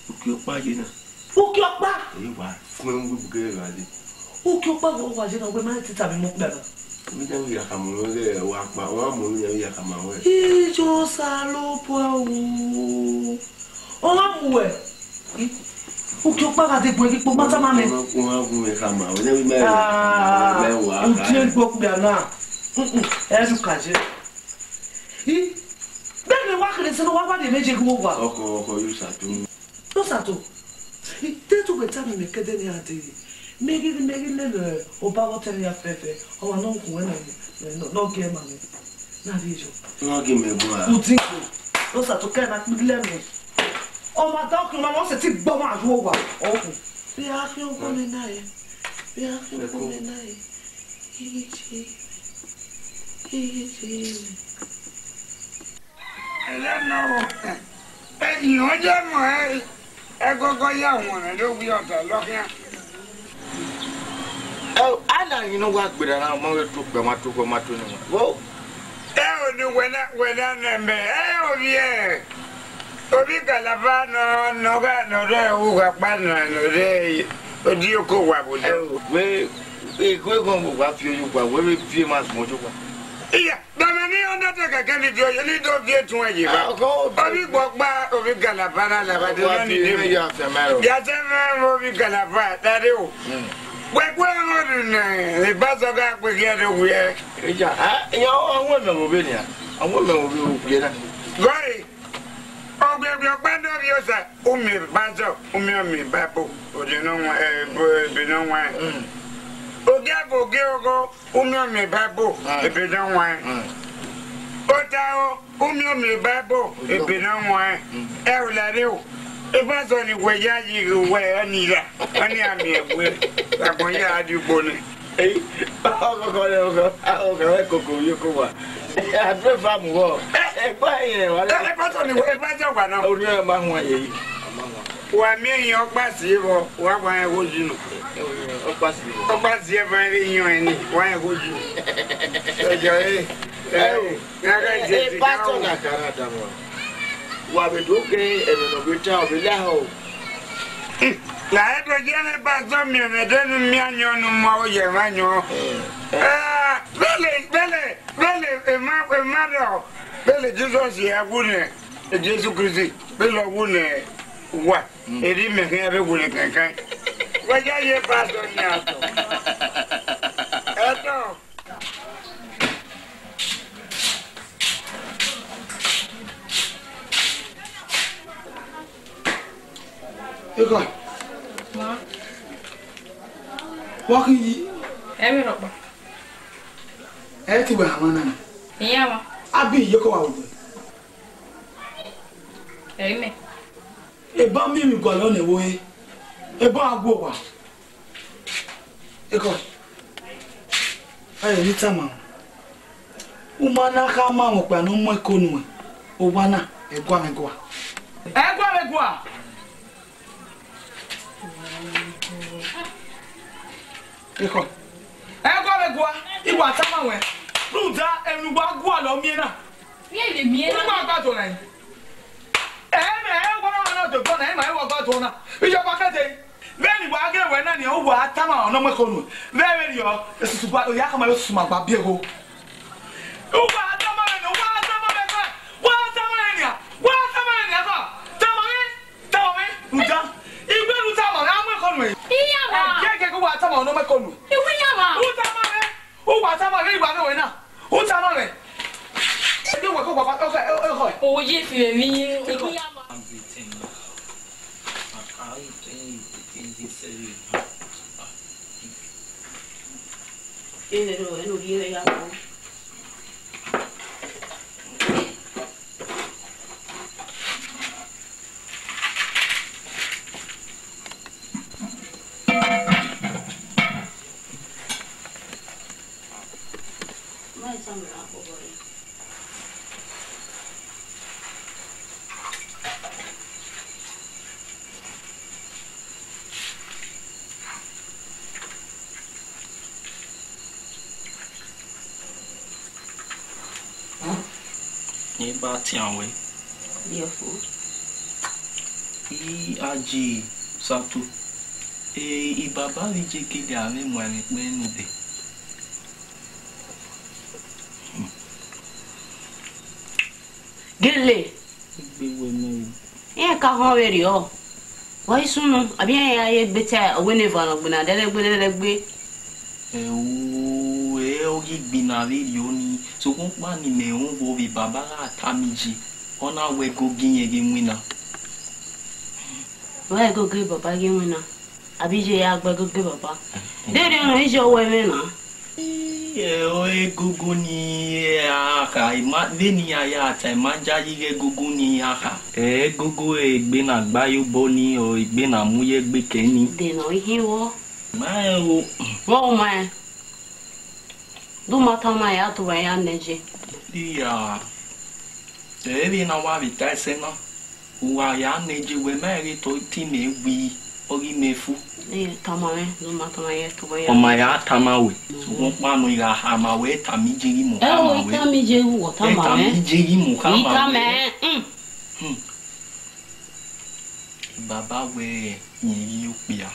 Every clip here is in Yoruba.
O que eu paguei, né? O que eu pago? Eu vai. Foi porque eu ali. O que eu pago, eu acho que não vai mais sabe muito bem. Me dá ia caminhão, eu aqua, o amor ia caminhão. Ih, eu salo pau. Olá, mulher. O que eu pago de boi que por matar mamãe? Um caminhão, eu me o dia que pouco bem na. É do caso. E bem eu acredito não vai de meje com o gua. Oko, eu sato. Não sato. E teto que tá me que de nem ati. Megi le o bago tem a fefe. O não com ele. Não que mami. Na dijo. Não que me boa. O tinho. Não sato que na me. O matar que não se te bom a jogo. Oco. E aqui eu come nae. E aqui eu come nae. Não. E onde é mãe? É gogoião, né? Eu vi outra loja. Ana, you know what? But I'm going to go mato. Whoa. Eu não lembre. Eu vi. Obi kalava no re o gba no re odi oko wa bo We go wa fi oju pa we fi mas moju pa. Iya, dama ni onda te ka kan di oyo ni do vie tun ayi ba. Obi gbogba obi kalava na la ba de no ni de ya fe maro. Ya se me obi kalava dare o. We ngo ni ba so ga pe ke de wi e. Ja, ya awon me mo be ni a. Awon me mo be o pe na. Goi. Ogbe gbando bi o sa umi banjo umi babo odi no bi no wan oge ogo umi babo ebi no wan otao umi babo ebi no wan e o la re o e ba so ni we ya yi we ani la ani ami egbe abon ya adugbo ni Koko yoko wa. Adre famu wo. Egba yen wa. E so ni we ba jo gba na Ori e ma hu aye. Wa mi yan pa si wo wa gba en woju nu. Opa si. Opa si e ba ri yan ni wa en woju. Ojo na ga je ti pa to na Canada mo. Wa be do ke e no be ta o be la ho. La eto je me pa so mi me de nu mi anyo nu mo o ye ma nyo. Bele e ma do. Bele Jesus ya gune. E Jesus Christ. Bele gune wa. E di me ke be gune kankan. Wa ja ye pa so ni ato. Eto. Ego. Ma. Waki. Emi roba. Ti wa hamana. Iya ma. Abi yoko wa ogun. Emi. E ba mi mi gwa lo ne wo e. E ba agbo wa. Ego. Ayo ni tama. Umana ka ma mo pa no mo ekonu. O wa na egwa megwa. Egwa megwa. Eko. Egwa megwa. Iwa tama we. Ruda enugba gwa lo mi na. Ye le mi na. Uma gba to na. Me egwa na to to na ma egwa gba to na. Ijo ba kete. Beni wa ge we na ni o wa tama no mo ekonu. Very yo. Esusu ba o ya ka ma yo susu ma gba bi ego. Uwa tama ni wa tama me ka. Wa tama ni ya. Wa tama ni ya ka. Tama mi. Ruda. Igbe ru tama na mo ekonu e. Iya ma. Ke ko wa tama no mo ekonu. Iwi ya ma. U tama me. U wa tama re igba we na. U tama me. Ni wo ko papa o O ye fi mi. Iwi ya ma. Eno viene ya. Mai sambra po bore. Ni ba tian we. Dia food. I aji satu. I baba li je ke de ame mo ani pe nu de. Gele. E ka ho we ri o. Wa isunu abi ya ye gbeta we ne va no gbina de gbe. Ogi binari yoni so kon pa ni me on vo vi baba la tamiji ona we go ginye ge mwina we go ge baba ge mwina abi je ya gbe go ge baba de no ije o we me na o e gogo ni aka ima de ni aya ta manja yige gogo ni aka gogo e gbe na gba yo bo ni o igbe na muye gbe keni de no ihe wo ma o wo ma do mata na ya to ya neje dia ebi na wa vita sena wa ya neje we mere to ti me wi ori mefu tamame do mata na ya to ya o ma ya tamawe so won pa no ira ha ma we tamijiri mo ka ma we tamije wo tamame tamijiri mo ka ma we itame baba we yin yopia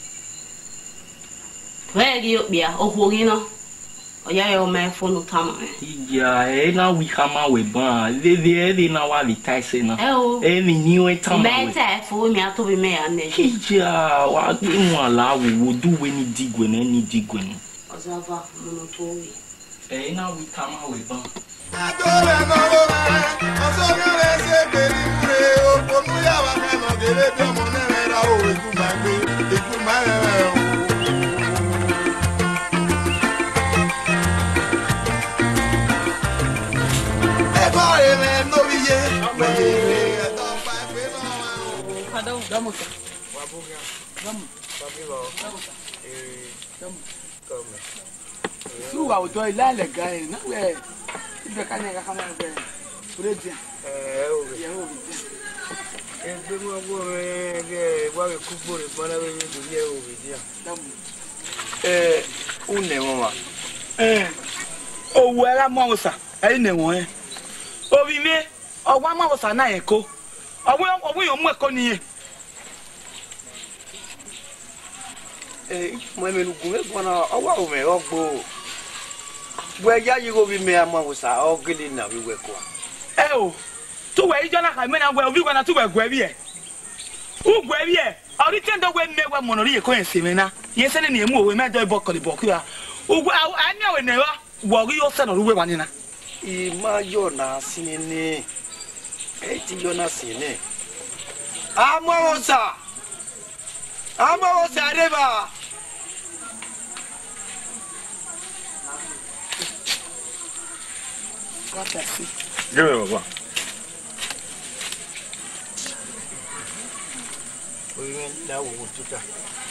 we yopia o hori no oya yo me fonu tama ya na wi kama we ba de na wa vitai se na mi ni we tama we meta fo mi ato bi me ya neje ya wa gbe mu ala wo du we ni digwe na ni digwe ni ozava mo to wi na wi kama we ba adore no wo oso mi le se peri pure o ponu ya wa me no gele bi omo ne ra o eku ma o Su wa odo ila le gan na we ibe ka ni ka kama be predia ya o bi egbe mo go ge wa ku gbore mo na we do ye o bi dia une mama owo era mo osa e ne won obi me owa mo osa na eko owo yo mu eko niye mo me lu gun e bona owa o me ogbo we ya yi go bi me ama osa o gele na bi we ko o to we ijo na ka me na we obi gwana to we gwa bi e u gwa bi e ori tendo we me we mo no ri eko en se me na ye se ne na emu owe me do ibo ko ya ugwa anya we ne wa wo ri yo se no ruwe wani na I ma yo na sinini e ti yo na sini ama osa reba Give me baba. Oyin la wo tuta.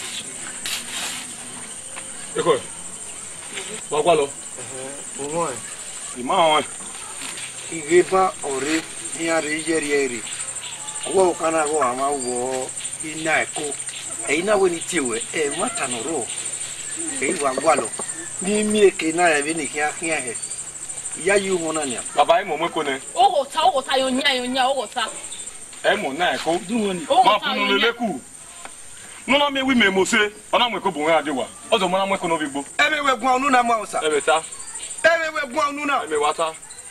Eko. Wa kwa lo. Omo Ima on. igeba ore ni ari yeri. Owo kana go ama wo ina eko. Ina we ni tiwe mata no ro. Wa gwalo. Ni mi eke na ya bi ni kia he. Ya yu ho na nya. Baba mo mo ko ne. O ta yo nya o ta. E mo na e ko. du woni Ma fu no le ku. No na me wi me mo se. Ona mo ko bu nwa adewa. Ozo mo na mo ko no bi gbo. E me we gun onu na ma osa. E be ta. E me we gun onu na. E me wata.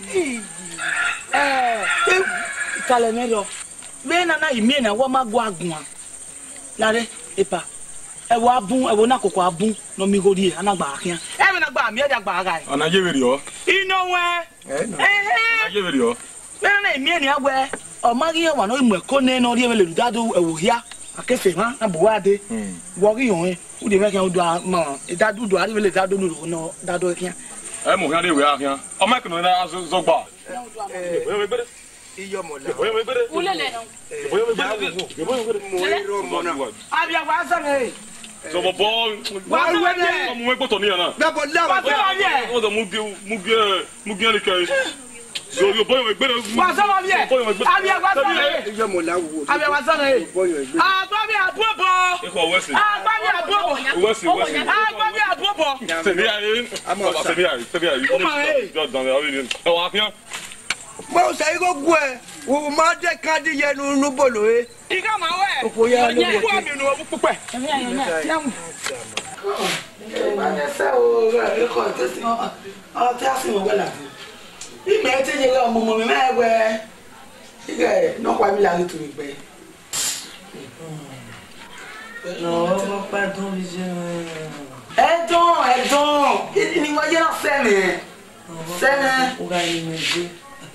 kale mero be na na imi na wo mago agun lare epa e wo abun e wo na kokko abun no mi gori anagba akin e me na gba mi e da gba ara e Ona je weri o. ino we Ona je weri o. be na imi ni awe o magi e wa no imu eko ne no ri e le dado e wo hia akefe ma na bo wa de wo ri yon e u de me kan do ma e dadu do ari le dado no dado kian E mo kan de we afian. O ma ko no na zo gba. Boyo me gbere. Iyo mo la. Boyo me gbere. Ulele no. Boyo me gbere. Boyo me gbere. Mo ro mo na. abia wa sa ne So bobo. wa we ne Mo me gboto ni na. Na bo la wa sa wa ye O do mu bi le kai. So yo boyo me gbere. wa sa wa ye abia wa sa ne iyo mo la wo. abia wa sa ne Boyo egbe. agba mi abobo E ko wesi. agba mi abobo Wesi. agba mi abobo Se bi ayi. Se bi ayi. Jo dan le awi. E wa afian. Mo se go gu e. Wo ma de kan di yenu nu bolo e. ika ma we Opo ya no wo. Kwa mi no pupe. Vanessa o re ko tesi o te asin mo wala. Ime te je le ọmọ mi mewe. Ige no kwa mi la tu mi pe. No, papa don vision. Edon. Ni mo je na seme. Seme. O ga ni meje.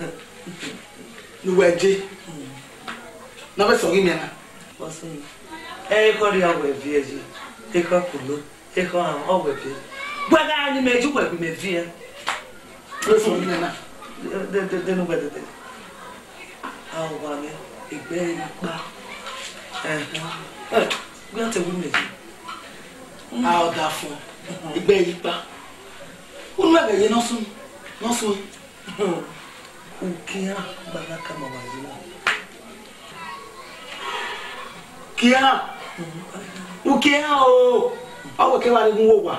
Ni weje. Na be so gi mi na. O se. E ko ri awo evieji. E ko kulo. E ko an o we bi. Gwa ga ni meju kwa bi me vie. Lo so gi mi na. De no bede de. Awo wa mi igbe ipa. Gwa te wi meji. A o da fún. Igbe ipa. Unu ebe ye no sun. No sun. Ukia baraka mawazina. Kia. Ukia o. Awo ke wa ni gun wo wa.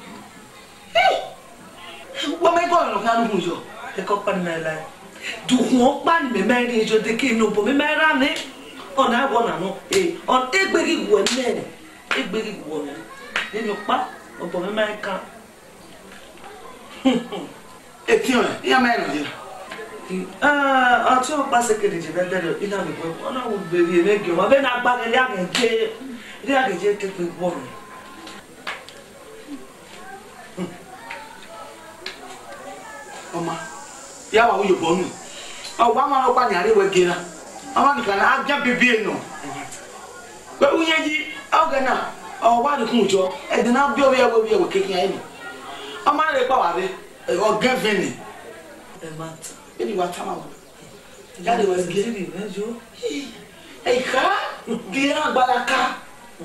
Wo me go no kan gun jo. E ko pan me la. Du ho pan me me ri jo de ki no bo me me ra ni. Ona go na no. On egberi wo ne. Egberi wo ne. Ni no pa o bo me me kan. Etiyan, ya me no je. Àti o pa sekere je bẹ̀rẹ̀ ina mi bo. Ona wo beri me ge wa be na gba ke ya ke. Ri ageje ke pe bo mi. Oma. Ya wa uyo bonu. O wa ma ro pa ni are we ge na. Oma ni kan aja bibi no. Pe uye ji, o ga na. O wa ni kun jo. E de na bi o ye we kekin ayi ni. Oma re pa wa re. O gan veni. E mat. Ele wa tama wa. Ya de we ge. Giri me jo. E ka? Ki na gbalaka.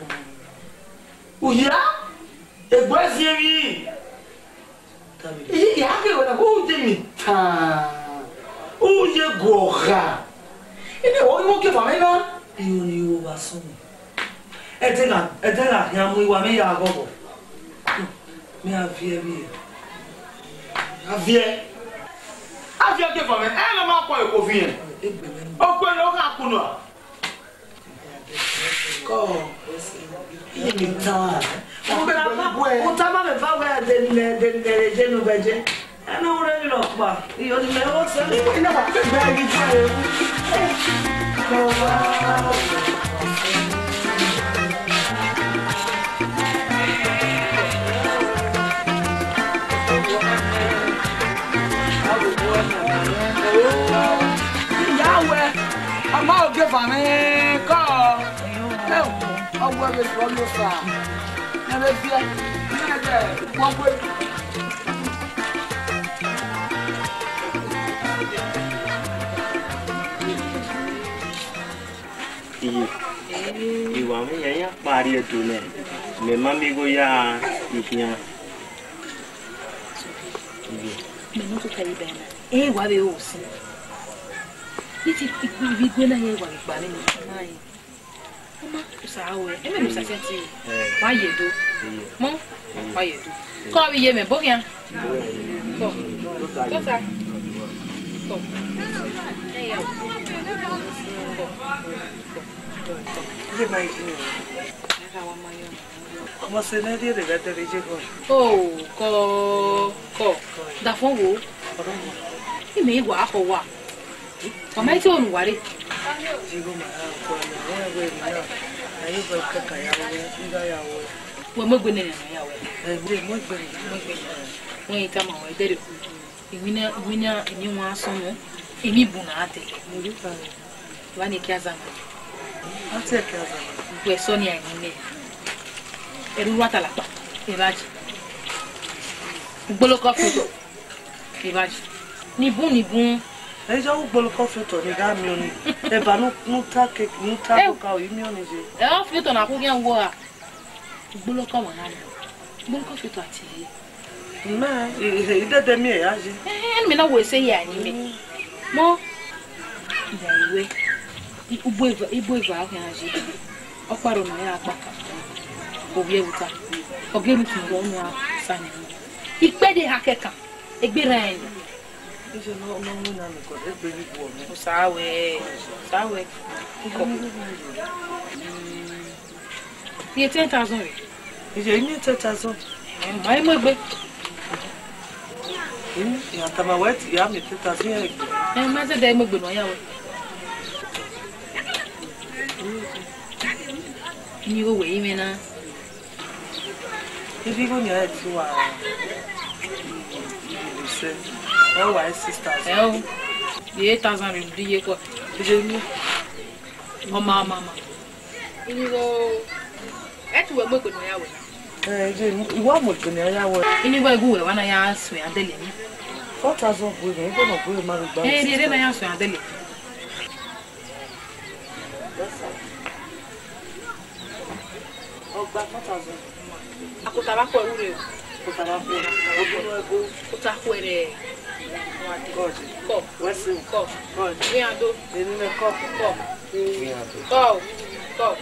Uya? E gbo ezi Tabi. ya ke wona ko je mi ta. O ye gora. Ene wo mo ke fa me na. Iyo ni o ba so mi. E te la ya mu iwa me ya gogo. Me avie bi. Avie. Avie ke fa me. E na ma ko e ko fi yen. Egbe me. O ko lo ka kunu. Ko. Ye mi ta. O ta ma me fa we de je no beje. E no re ni lo pa. Iyo ni me o se. Ina ba ke ba gi je. Ko wa. Yahweh, I'm out give a man call. I will be from your side. Never fear. One way. Iwa me ya pari etu ne. Me mami go ya ihia. Me no to carry bena. Wa be o si. Iti vi gwena ye wa gba ni mai. Mama usawe. E me usa senti. Wa yedo. Mo wa yedo. Ko bi ye me bo kian. Ko. Ko sa. Ko. Hey yo. Ye mai ni. Era wa mayo. Como se ne de je go. Oh, ko. Da fon wo. Ime wa ko wa. Mama iti onu ware. Jigo ma ko na we ni na. Ayi ko ka ya wo iga ya wo. Wo mo gbe ni na ya wo. Mo gbe. Won ita ma wo dere ku. Iwina ni won aso no. Emi bu na ate. Mo ri pa. Wa ni ki azama. Ate ki azama. Gbe so ni ani ne. Eru wa talapa. Ibaji. Gbolo ko foto. Ibaji. Ni bun. E jo gbolo ko foto ni ga mi oni. E ba no ta ko ka o mi oni je. E o foto na ku gen wo a. Gbolo ko mo na. Gbolo ko foto ati. Ma, ide de mi e ya je. Me na wo se ya ni me. Mo. Ya iwe. Ibo eva ahụ ya ji. Ọkparo na ya akpaka. Obi ewuta. Oge rutu ọnụ ahụ sanye. Ikpe dị ha keka. Egbere anyị. Ije no na me ko egberi bo mi. Sawe. Iye 10,000 rẹ̀. Ìjẹ́ ní 10,000. Màá mọ̀ gbé. Ìyàtọ̀ máa wẹ̀ tí ìyá mi 10,000 yẹn gbé. Má ṣe dẹ́ mọ̀ gbé náà yàwó. Ní owó yìí mi náà. Ibi kò ní ẹ̀ tí wà ìlúṣẹ́. Ẹ wà ẹ́ 6,000. Ẹ o. Iye 8,000 rẹ̀ bí iye kọ́. Ìjẹ́ ní. Ọmọ. Ní wo ẹ ti wẹ̀ mọ̀ gbé náà yàwó. Ìjẹ́ ìwọ àmọ̀tò ní ẹ̀yà wọ̀. Ní wo ẹ̀gún wẹ̀ wá náà yà sùn àdẹ́lẹ̀ ní. 4,000 bóyá ní ìgbọ́nà bóyá máa gbà. Ẹ náà yà sùn àdẹ́lẹ̀. Ọgbà 4,000. Akutaba kwa ure. Kutarafu. Kutakwe re. God. Ko. Wesi. Ko. God. We ando. Nene ko. Ko. We ando. Ko. Ko.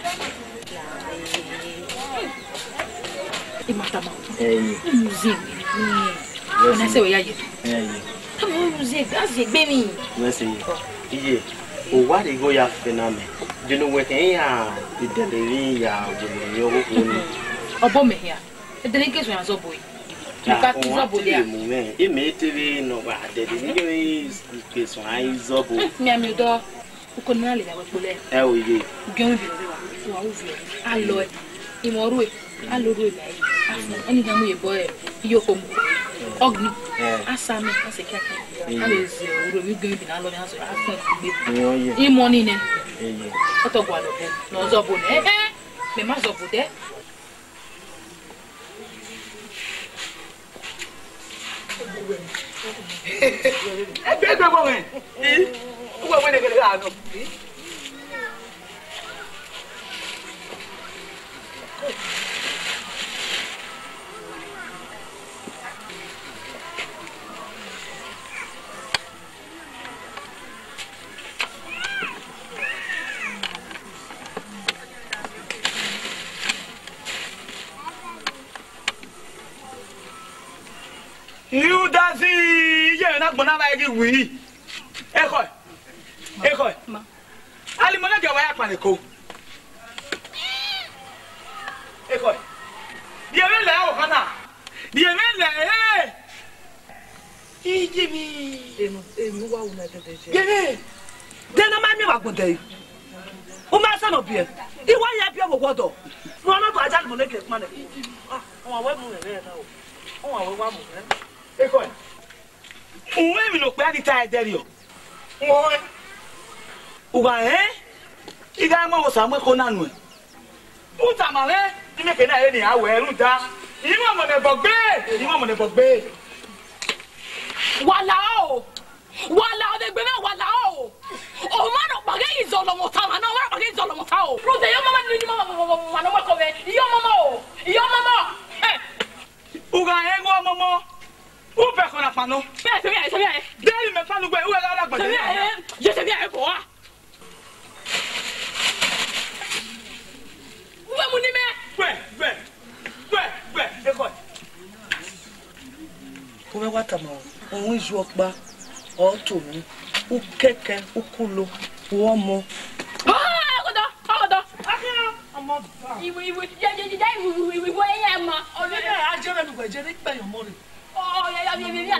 Imatama. Museum. Ona se we yaye. Tamu museum. Azi gbe mi. Wesi. Iye. O wa de go ya fename. Dinu we kan ya ideleri ya wo ni owo ni. Obo me here. Edere ke so yan so boy. Ka ti so boy dia. E me tv no wa de ni ke so ai zo bo. Mi ami do. Uko na le dawo pole. E o ye. Gyan bi re wa. Wa o vi. Alo e. Imoru e. Alo ro e lai. Afu. Eni ga mu ye boy. Iyo ko mu. Ogni. Asame ase kaka. Ale ze oro mi gyan bi na lo ni aso. Afu gbe. Imo ni ne. Oto gwa lo bo. No zo bo ne. Me ma zo bo de. Ẹgbẹ́ gbọ́ wẹ̀ ní wọ́n wẹ́n lẹ́gbẹ̀rẹ́ àánú. You dancing, yeah, not gonna like it. We, echo. Ali mana jawa ya paneko. Echo. Dia mele o kana. Dia mele eh. Ijimi. Emu wa una de de. Gene. Dena ma mi wa gunde. O ma sa no bie. Iwa ya bie wo godo. No na to aja mo ne ke mana. Ah, o wa mu re na o. O wa mu re. Echo. Uwe mi no pe ani ta ederi o. Uwe. Uga Iga ma wo samwe ko nanu e. Uta male, ni me ke na e ni awe ruta. Imo mo ne bogbe. Wala o de gbe na wala o. O ma no page izolo mo ta na wa page izolo mo ta o. Rose yo mama ni mama no ko be. Yo mama. Uga ngo mama. U pe ko na pano. Se bien. Deli me panu gbe u e la gbade. Je sais bien ko wa. Uwe mu ni me. Gbe. Eko. Ko be wa tama o. Ohun isu opa. O to mi. U keke, u kulo, u omo. Ogodo. Omo. Iwe ya ma. O le a jere mi gbe jere pe yo mo re. Oh, ya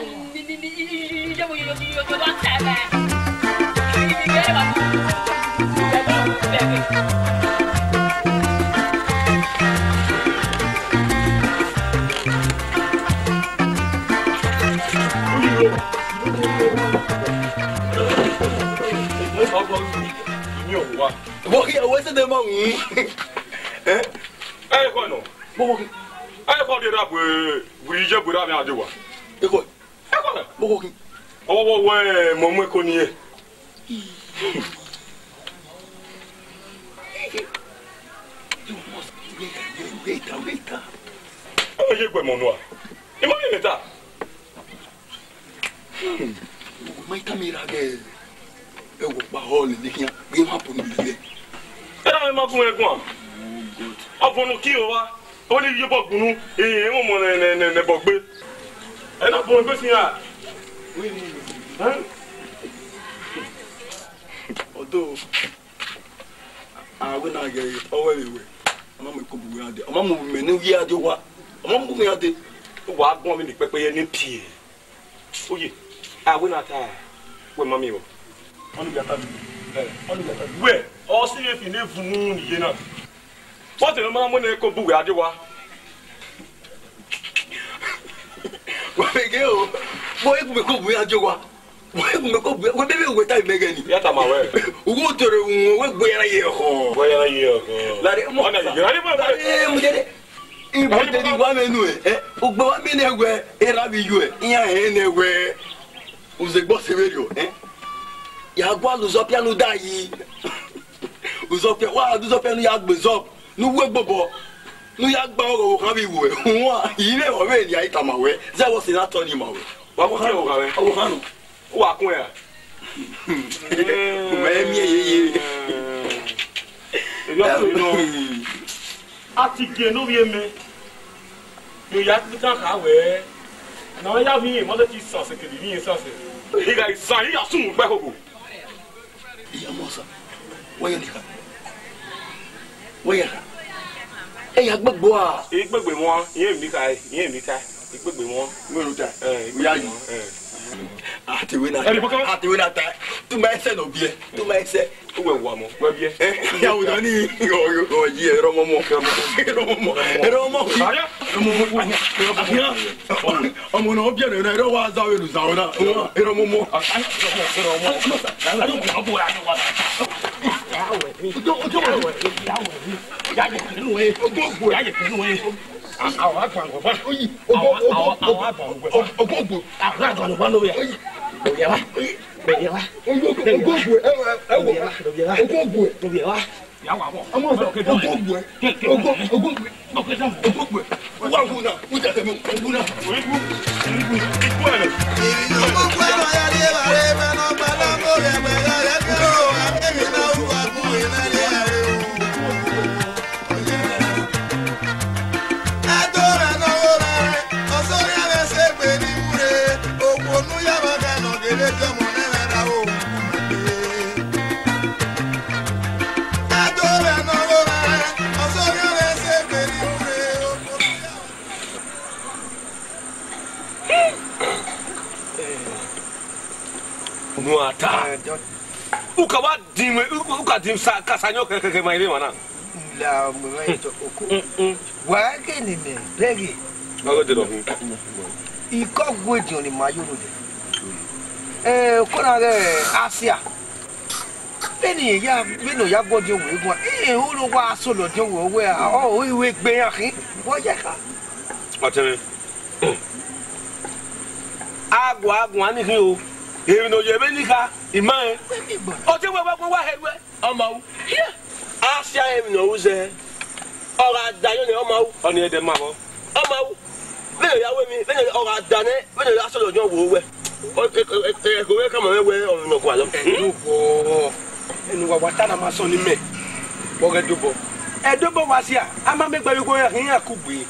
Ai ko de rabwe wije bura mi adewa. Eko. Boko ki. Owo we mo mo ko ni e. Wait. O ye gbe mo no a. Imo ni neta. Mai kamera ge. Ewo pa hall ni kian. Ge ma ponu le. Era me ma kun egun. Afonu ki o wa. O ni ye bogbunu mo mo ne bogbe. E na bo gbe sin a. Although I will not get it over the way. Ama me ko bu ya de. Ama mo me ne wi ade wa. Ama mo ya de. Wa gbon mi ni pepeye ni pie. Oye. Ah we na ta. We mami wo. Onu ga ta mi. Onu ga ta mi. We, o si ye fi ne funu ni ye na. What the mama mo ne ko bu ade wa. Wa me ge o. Mo e ku me ko bu ya de wa. Mo e ku me ko bu. We bebe we ta me ge ni. Ya ta ma we. Ugo tore we gbo ya ye ho. Gbo ya ye ho. La re mo. Ona ye ra ni mo. Mo de. Ibo de di wa me nu e. Ugbo wa mi na egwe. Era bi yu e. Iya he na egwe. Uze gbo se radio, ya gwa luzo piano dayi. Uzo pe wa luzo piano ya gbezo. Nu we gbobo. Nu ya gba oro kan bi wo e. Wa ile o be ya ita mawe. Ze wo se na to ni mawe. Wa ko ke o ka we. O hanu. Wa kun ya. Me mi ye. Yo no. Ati ge no wie me. Yo ya ti kan ka we. Na ya vi mo de ti so se ke ni so se. He ga san ya sun pe hobo. Ya mosa. Wo ye ni ka. Wo ye ka. E ya gbogbo a. E gbegbe mo, yen mi ka, yen mi ta. E gbegbe mo. Wo ru ta. Ya yi. Ati we na ta. Tu ma ese no bie. Tu ma ese. We wa mo, we bie. Ya wo ni o yi ero momo. Ero momo. Aya. Ọmọ náà bí ẹ̀rọ ẹ̀rọ wá záwé lù záwé náà ẹ̀rọ mọ́mọ́. Uka wa dim uka dim sa kasanyo keke mai wana. La mo to oku. Wa ke ni me begi. Mago de do. Iko gwedi ni mayo no de. Ko na ge Asia. Beni ya beno ya godi we gwa. O lo wa so lo de wo we a o iwe gbe yan kin. Wo ye ka. Ateme. Agwa ni kin o. Even though you have any car, in mind, or you were headway, Omo. Here, Asia, him knows there. Or I die on the other mamma. Omo, then you are with me, or I done it, when you ask your woe. Or come away on no quality. And what I'm son in me. What a double. A double was here. I'm a make by you going here, could be.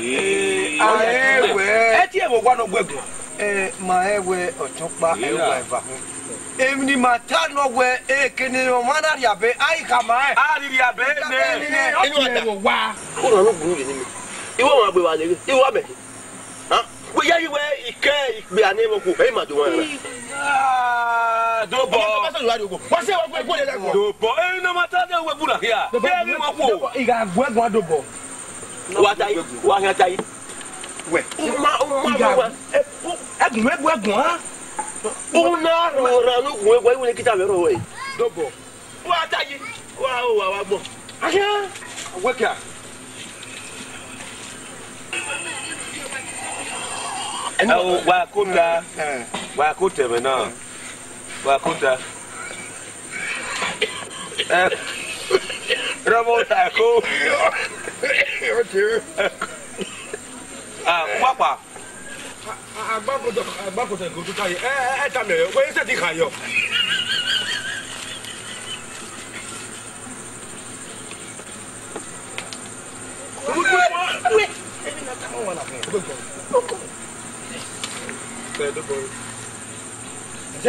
I will one of Webber. Ma ewe otopa ewe eva. Emni mata no we ekene o mana ya be ai kama e. Ari ya be ne. Enu wa. Ko no gunu ni mi. Iwo ma gbe wa le. Iwo be. Ha? We ya iwe ike igbe ani mo ko e ma do wa. Ah, dobo. Wa se wa gbe le ko. Dobo. E no mata de we bula here. Be mi mo ko. Iga gwe gwa dobo. Wa tai, wa han tai. We. Egun ha. Una ro nu kun egwe woni kita be ro we. Dobo. Wa tayi. Wa gbo. Aya. Weka. Wa kuta. Wa kuta me na. Wa kuta. Ramo ta ko. Papa. Agbakoto go to kai. Ta me. We se ti kan yo. We. Ebi na ta mo wala fe. Oko.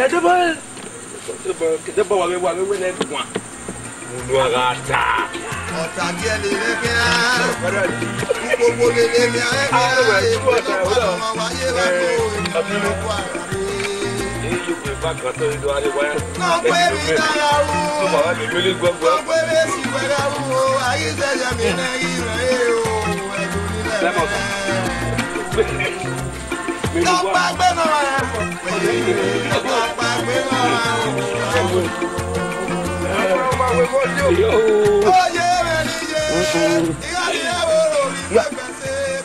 Zedebel. Zedebel wa we na gwa. Mu no ara ta. ọ̀tà díẹ̀ lè lẹ́gbẹ́ á. Gbogbo lè lè mi àẹ́gbẹ́ á. Èkó lọ́pàá ọmọ wáyé wá kó ènìyàn lóko àrà rí. Ọgbẹ́ mi dára wú. Ọgbẹ́ mi sì wẹ̀rẹ̀ wú. Ayé sẹ́yẹ mi lẹ́yìn rẹ̀ o. Ẹ̀dùn nílẹ̀ rẹ̀. Lọ́pàá gbé náà rẹ̀. Lọ́pàá gbé náà rẹ̀. Oye rẹ̀ ni yé. Ìyá ni ẹ wo lórí pẹ́pẹ́sẹ́.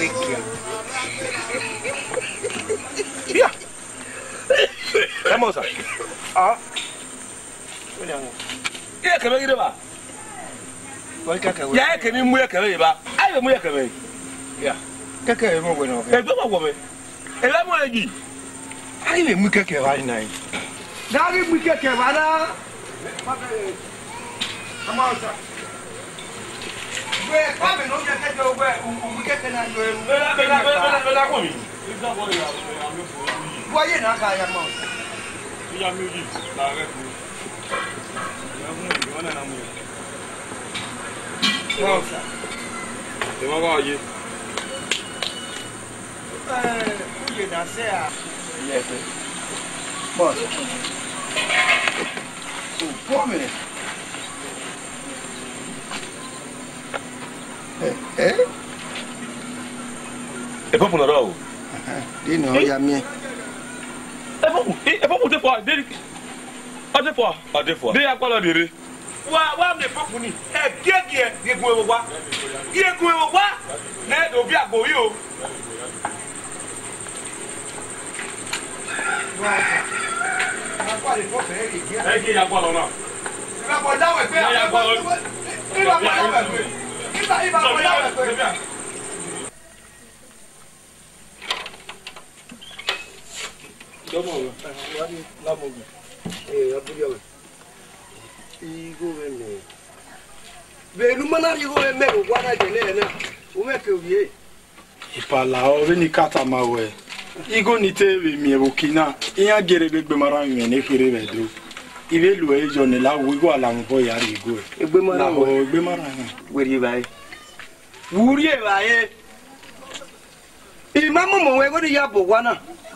Vamos a. Ah. Iya kebe gide ba. Ya kebe mu ya kebe ba. Ayo mu ya kebe. Ya. Keke mo gwe no. E gbe mo gbe. E la mo eji. Ai le mu keke wa ni nai. Dagi mu keke wa na. Amasa. Gbe kwa me no je keke o gbe mu keke na yo. Bela ko mi. Boye na ka ya mo. Ya mi ji la re ku. Ya mu ni wona na mu. Amasa. Te ma ba ye. Kuye na se a. Yes. Boss. Come. E po puno ro. Di no ya mi. E po te po de. O de po. De ya palo dire. Wa me po puni. E gege ge gun ewo wa. Ge gun ewo wa. Na do bi agbo yi o. Ẹ kí ìyá gbọ́dọ̀ náà. Ìgbà bọ̀ dáwọ̀ pé Ìyá gbọ́dọ̀. ìgbà bọ̀ dáwọ̀ pé ìgbà bọ̀ dáwọ̀ pé. Jọ́mọ̀ wọ̀. Wọ́n ní lámọ̀gbẹ̀. Abúlé ọ̀wẹ̀. Igo mẹ́mẹ́. Bẹ̀ẹ̀nu mọ́nà igo mẹ́mẹ́ kò wá náà jẹ̀lẹ́ ẹ̀ náà. O mẹ́kẹ̀ òye. Ìpàlà ọ̀rẹ́ ní kàtà máa wẹ̀. Igo ni te we mi ebokina. Iya gere begbe mara mi ne kere be do. Ibe lu e jo ne la wo igo ala mo boy ari igo. Egbe mara wo. Egbe mara na. Weri bae. Wuri e bae. Imamu mo we godi ya bo wana.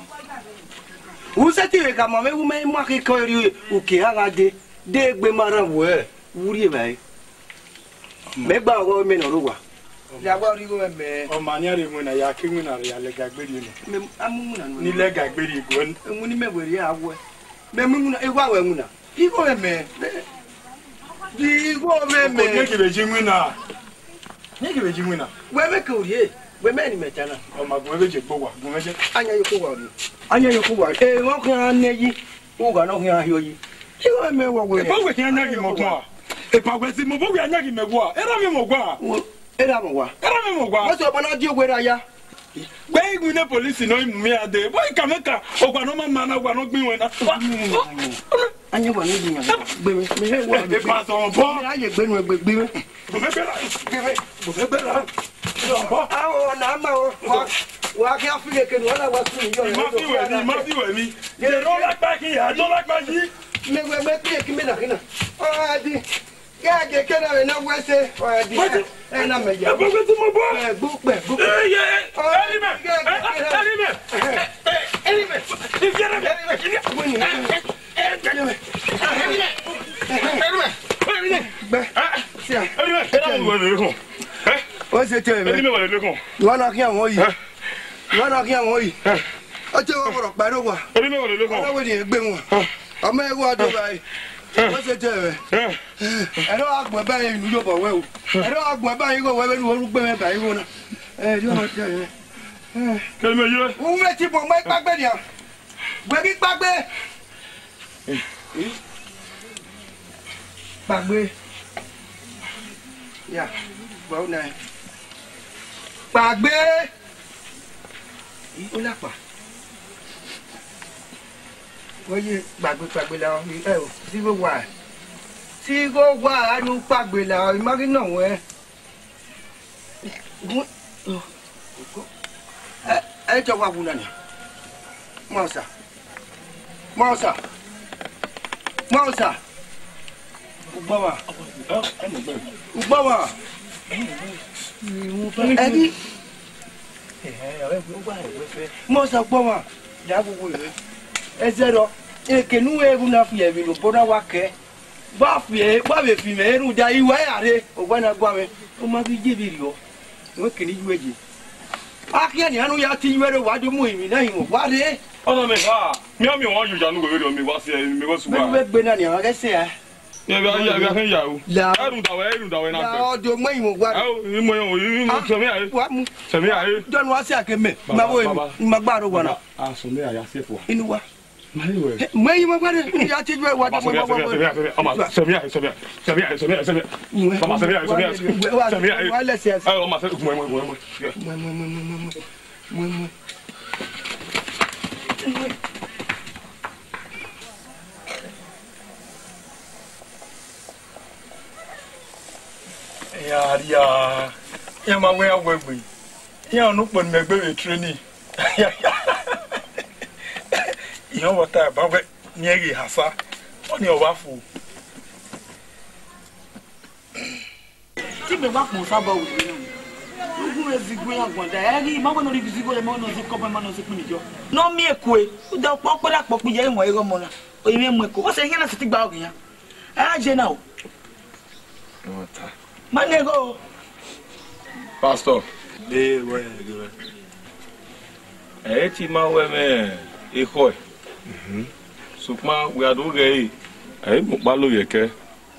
Usati we kama me ume ma ke ko ri uke aga de egbe mara wo e. Wuri e bae. Me gba owo me no ruwa. Ya gba ri go me. O ma ni ari mo na ya ki mu na ya le gagberi ni. Me amu na no. Ni le gagberi igo. Emu ni me weri awo. Me mu na egwa we mu na. Igo me. Igo me. Ne ke be jimu na. Ne ke be jimu na. We me ko ri. We me ni meta na. O ma go be je gbo wa. Go me je. Anya yoko wa ri. Anya yoko wa. Won kan neyi. O ga no kan ayo yi. Igo me wo we. E pa we kan anya gi mo kwa. E pa we si mo bo we anya gi me gwa. Era mi mo gwa. Era mo wa. Era mi mo gwa. Mo so bana di ogwe ra ya. Gbe igun ne police no mi ade. Boy ka meka ogwa no ma na ogwa no gbin we na. Anya wa ni diyan. Gbe mi. Me he wa. E pa so bo. Aye gbe nu gbe gbe. Bo fe bela. Bo fe bela. Awo na ma o. Wa ke afile ke nu ala wa su yo. Ma fi we mi. Ye ro la pa ki ya, do la pa yi. Me pie ki me na kina. Adi. Ya ke ke na na wese. Adi. E na me ya. Bo fe ti mo bo. Gbo pe. Elime. Elime. Ti fiera me. Wọ́n ṣe tẹ́ ẹ̀mẹ́. Ìwọ́n náà kí àwọn yìí. Ìwọ́n náà kí àwọn yìí. Ó jẹ́ wọ́n kọ̀rọ̀ pẹ̀lú wa. Ọlọ́wọ́ ni gbé wọn. Ọmọ ẹgbẹ́ ọdún báyìí. Wọ́n ṣe tẹ́ ẹ̀mẹ́. Ẹ̀rọ àgbọ̀n báyìí ìlú yóò bọ̀ wẹ́ o. Ẹ̀rọ àgbọ̀n báyìí kò wẹ́wẹ́ ní orúgbẹ́ mẹ́ta yìí wọn. Ẹ̀rọ tẹ́ ẹ̀mẹ́. Kẹ́lẹ́mẹ̀ yẹ. Wọ́n fẹ́ ti bọ̀ mọ́ ìpàgbẹ́ ni à. Gbẹ̀gí pàgbẹ́. Pàgbẹ́. Yà, báwo náà? Pàgbé. Ó lápá. Wọ́n yé gbàgbé la ẹ o tí kò wà. Tí kò wà á ní pàgbé la ìmárí náà wọ́n ẹ jọ wà wúlò ní. Mọ̀ọ́sà. Ubawa. Ubawa. Ebi. Mo sa Ubawa. Da gugu ye. Ezero. Ekenu ebu na fi ebi lo bona wa ke. Ba fi ba be fi me eru da iwe are. Ogba na gwa me. O ma bi je bi ri o. We kini jueje. Akia ni anu ya ti iwe wa do mu imi na yin wa de. Ono me ha. Mi o mi won ju janu go we do mi wa se mi go suwa. Me gbe na ni ha ke se a. Ya kan ya o. Erun dawe na gbe. O do mo yin mo gwa. O mo yo yin mo se mi aye. Se mi aye. Don wa se akeme. Ma wo ma gba ro gwana. Ah so me aya sefo. Inu wa. Maiwe. Mo yin mo gwa de ya ti jwe wa de mo Ama se mi aye. Mama se mi aye. Wa le se. Ah ma se mo. Ya ma we agwegbe. Ya no pon me gbe training. Ya wata ba we nyegi hasa. Oni o wa fu. Ti be wa fun sabo wi ni. Ogun ezigun ya gwanda. Eri ma wono ri bizigo e mo no se ko ma no se pin jo. No mi ekwe. O da popo da popo je mo ero mo na. O imi mo eko. O se yen na se ti gba ogun ya. A je na o. Wata. Manego. Pastor. De we. Ti ma we me iko. Sukma we adu ge. Mo pa lo yeke.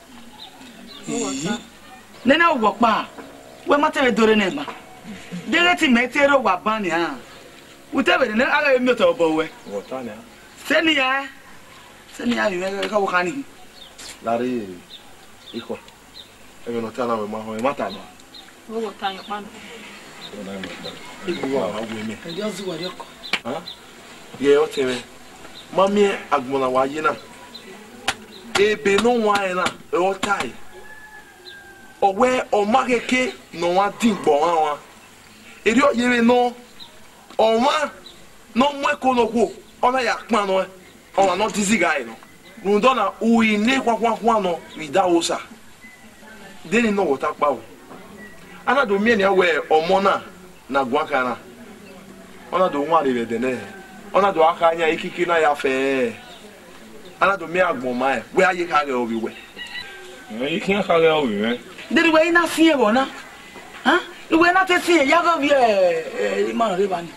Nena wo pa. We mate dore ne ma. Dele ti metero wa ban ni ha. Ute be ne ara mi to bo we. Wata na. Seni ya ni me ka wo kani. Lari iko. Ebe no tana we ma ho mata no. Wo ta yo pan. Ibu wa we me. E dio zuwa de ko. Ha? Ye o teme. Mami agmona wa yi na. Ebe no wa na e o tai. Owe o mageke no wa tin gbo wa. Eri o yere no o wa no mwe ko no ko. Ona ya pan no. O wa no dizzy guy no. Rundona uyi ne kwa no widaosa. Deni no wota pa o. Ana do mi enia we omona na gwaka na. Ona do nwa re de ne. Ona do aka anya ikiki na ya fe. Ana do mi agboma e. We aye ka re obi we. Ikin ka re obi we. Deni we na fie bo na. Ha? We na te fie ya go bi ma re ba ni.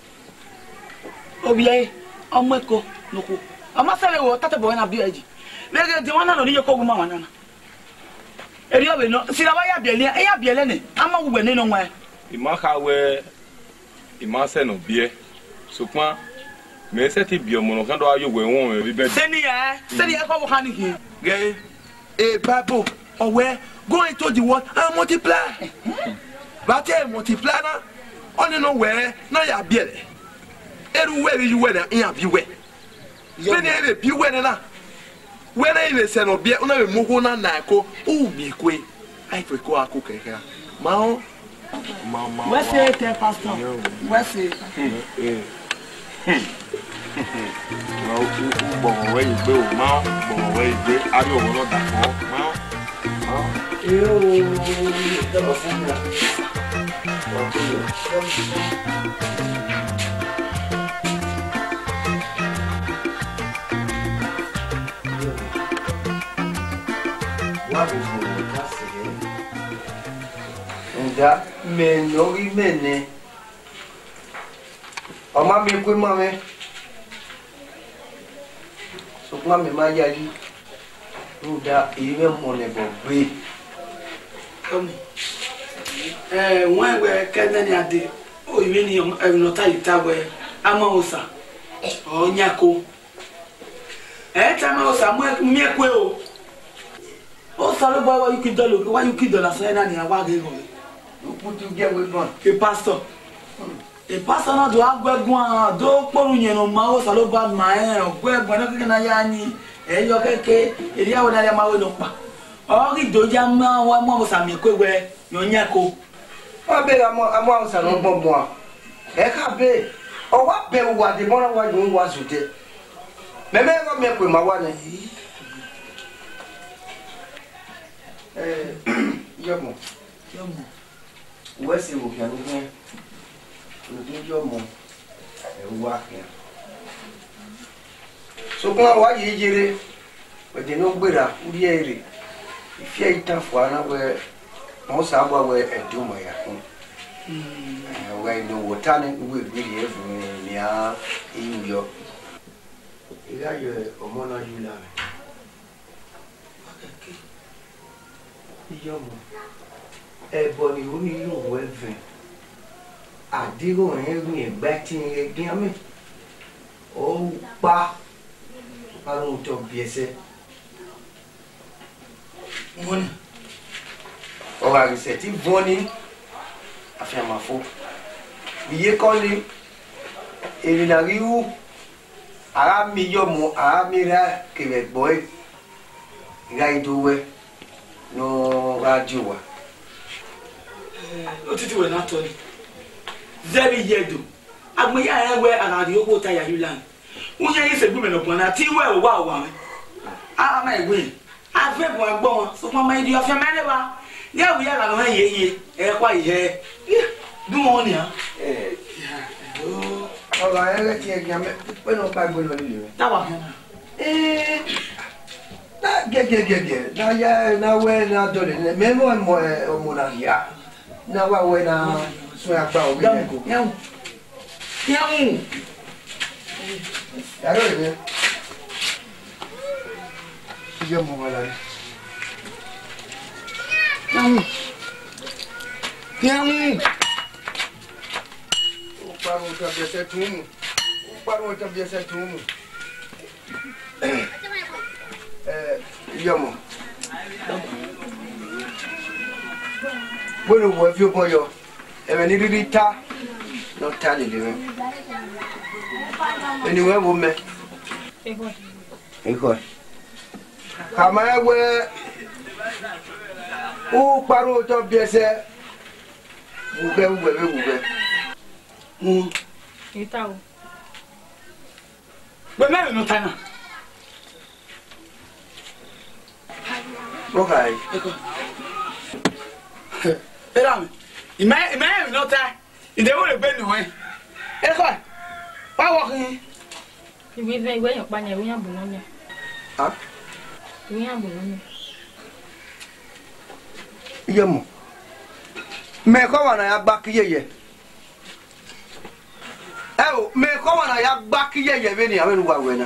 Obi ai omeko noko. Ama sele wo tate bo na bi aji. Lege di wana no ni yeko guma wana na. Eri obe no sira wa ya biele ne ama ugbe ne no nwa. Imaka we imase no bie. Sukma me se ti bio mo no kan do ayo we won e bi be. Seni ya ko wo kan ki. Ge e Bible owe go into the world and multiply. But multiply na oni no we na ya biele. Eru we you we na ya bi we. When you be when na when you say no be una be mugo na na ko u bi kwe ai fe ko akoko keke mama we say te pastor we say ma u bo we gbe o ma bo we gbe ari o lo da ko ma da ba fun la Nda me no ri mene. O ma me kwe ma me. So kwa me ma ya yi. Nda iwe mo ne bo gbe. When we kene ni ade o iwe ni no ta ita we ama osa o nyako ta ma osa mo mi ekwe o o salo boy wa you kid dollar say na ni awa ge go You put you get with gun. e pastor na do agbegun do poru yen no ma o salo ba ma o gbegun na keke na ya ni e yo keke eri awo na ya ma we no pa o ri do ja ma wa mo osa mi ekwe we yo nyako Wa be amo sa no gbogbo. E ka be. O wa be wa de mo na wa jo wa zute. Me me go me kwe ma wa ne. Yomo. Where's the woman? Yomo. Walking. So, why you but they know better. Urieri. If you eat tough one, where most of our way and do my own. Where no water will be near in your. You got your Omona you love. Yomo. Everybody who you know well. I did go and have me betting again. Oh, bah. I don't talk BSA. One. Oh, I said, if Bonnie, I feel my fault. Ye calling in a review. I am me yomo, I am me that Quebec boy. Guy do it. No radio. What did you not tell me? Very yedo. I'm my eye where I had your water you land. When you is a woman upon a tea well, wow. I may win. I've read one bomb, so my idea of your man. Yeah, we are on ye, quite here. Do on here. Oh, I let you when no back when you get. Now, yeah, now we're not doing it. Memo and more Monagia. Now, I went out. So I found young. I don't know. Young woman. Young. Parou de abiacer tudo. Parou de abiacer tudo. Yomo. Bueno, vou ver o pollo. Veni rita. Não tá ali, né? Anyway, woman. Ego. Kama we. O parou de abiacer. Ube. Então. Mas não tá não. Okay. Era. Imagine não tá. E deu o bem não é. É qual? Vai walking. E vem o banho, vinha bunonha. Ah? Vinha bunonha. Yomo. Me ko wana ya bakiye. Me ko wana ya bakiye be ni awenu wa wena.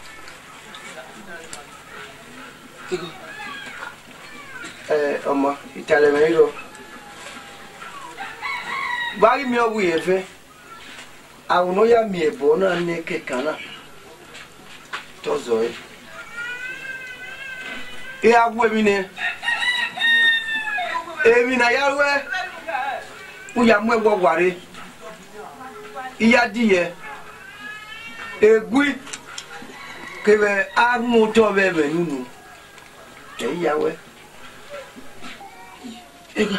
Ọmọ itale me ro. Bari mi owu efe. Awuno ya mi ebo na ne kekana. Tozo e. E agwe mi ne. Emi na ya we. Uya mu egbo gware. Iya diye. Egui. Kebe armu to bebe nunu. Iya we. Ego.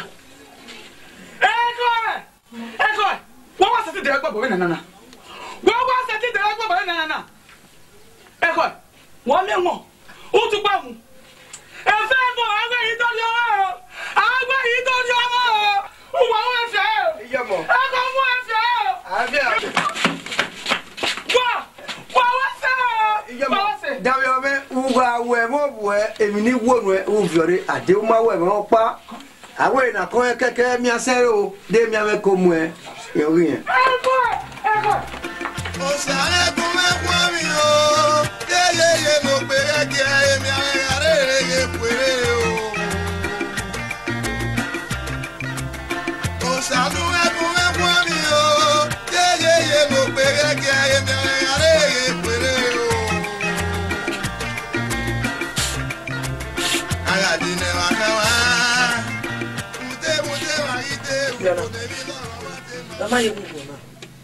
What was it there about banana? What was it there about banana? Ego. One more. Who to bam? And favor, I will eat on your. I will eat on your. Who won't fail? Yamo. I won't fail. I feel. What was it? Dawiyome uga we mo we emi ni wonu e o fiore ade o ma we mo pa awe na kon keke mi asere o de mi ame ko mu e yori yen o sare ku me kwa mi o ye mo pe ke e mi are ye pere o sare ku me kwa mi o ye mo pe ke e mi are ye pere ala dine wa kawa mute wa ite o de mi lo Lama ye buku na.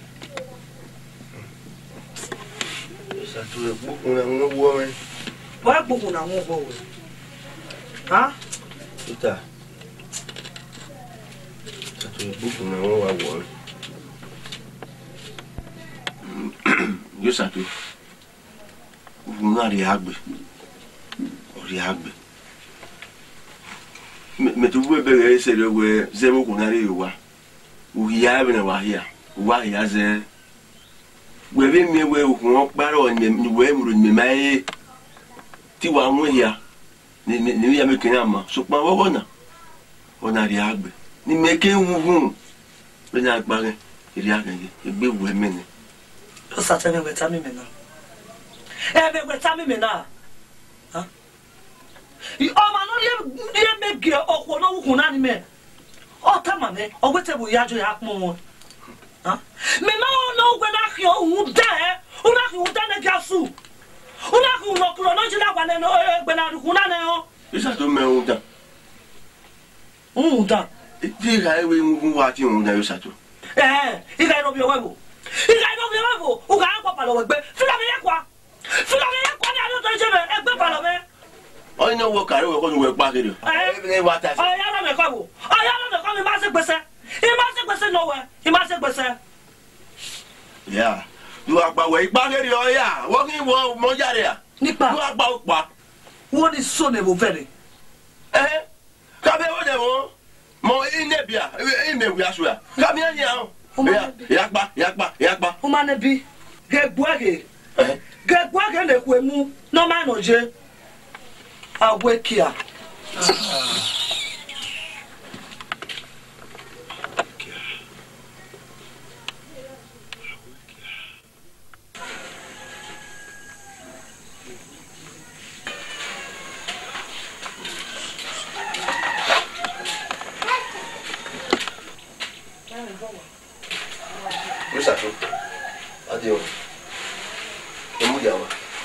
Satu buku na ngowo we. Wa buku na ngowo we. Ha? Ita. Satu buku na ngowo wa. Yo satu. Buku na ri agbe. Ori agbe. mais tu veux bien c'est le ouais zéro qu'on arrive wa ou y a bien wa y a zé we be mi we ko paro ni we mu ni mai ti wa mu ya ni ya me kenya ma so pa wo na ona ri agbe ni me ke wu be na agbare ri agbe egbe wu me ni o sa teme we tami me na e be we tami me na ha I o ma no ye me ge okwo no wu na ni me o ta ma me o gwete bu ya jo ya pon won ha me no gwe na khio hu da una hu da na gasu una hu no kro no jina kwa ne no gbe na hu na ne o isa to me hu da ti ga we mu wa ti hu da yo sa to i ga no bi owo o ga kwa pa lo we gbe fila me ye kwa ni anu to je be e gbe pa lo me o ina wo kare wo ko we pa kiri e wa ta aya na me kwa wo aya na me kwa mi ma se gbese no we I ma se gbese yeah you agba we ipa kiri o ya wo ki wo mo jare ya nipa you agba o pa wo ni so ne wo vere ka be wo de wo mo ine bia ime wi aso ya ka mi ani an ya gba o ma ne bi ge gbuage ne ku emu no ma no je Awekia. Musato. Adiós. Vamos de agua.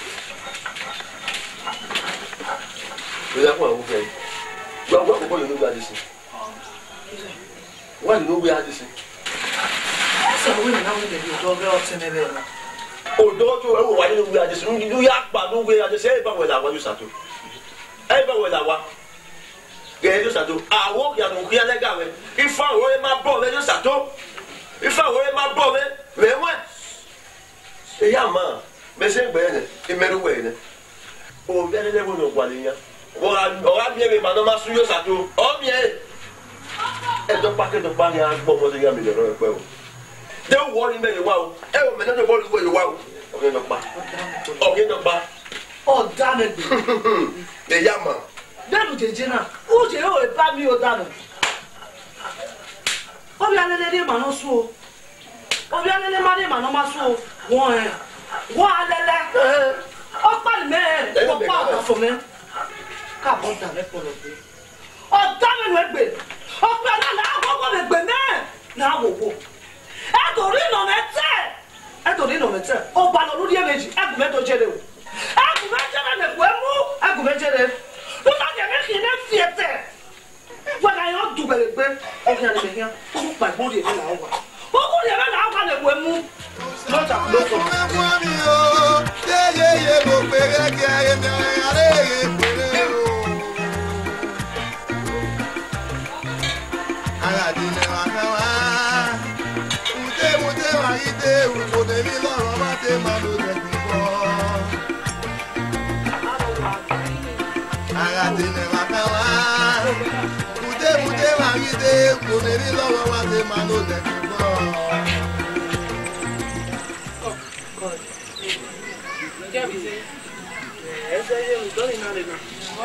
We are going to go. What are you going to do? What are you going to do? So we now we do go to me. Oh, don't why you are just you yak ba no we are just say ba we la wa you sato. E ba we la wa. Ge you sato. Ah wo ya no ya le ga we. Ifa wo e ma bo we you sato. Ifa wo e ma bo we we. E ya ma. Me se gbe ne. E meru we ne. O bi le wo no gwa le yan. Ora bien ma no ma su yo sato. O bien. E do pa ni a gbo mo se ya mi le ro e pe o. They worry me wow. Eh, me no dey worry you wow. Okay, no pa. Oh, damn it. The yama. That do je na. O je o e pa mi o damn. O bi alele ma no so. O bi alele ma no ma so. Won alele. O pa ni me. O pa fo me. Ka bo da le polo pe. O damn we gbe. O pe na agogo me gbe me. Na agogo. Etori no mete o ba no ri emeji agume to jere o agume jere ne kwemu agume jere lo ta je me khine fiete wala yo du belegbe o kina le yan o pa gbon de la wa o ko le na wa ne kwemu lo ta lo so ye mo pere ke aye me are pere o ala di ne wa wa ide ugo de mi loro ma te ma lo de ko ara de ne ma ka wa ude ma ide ugo de mi loro ma te ma lo de ko God ya bi se ese ye mi do ni na le na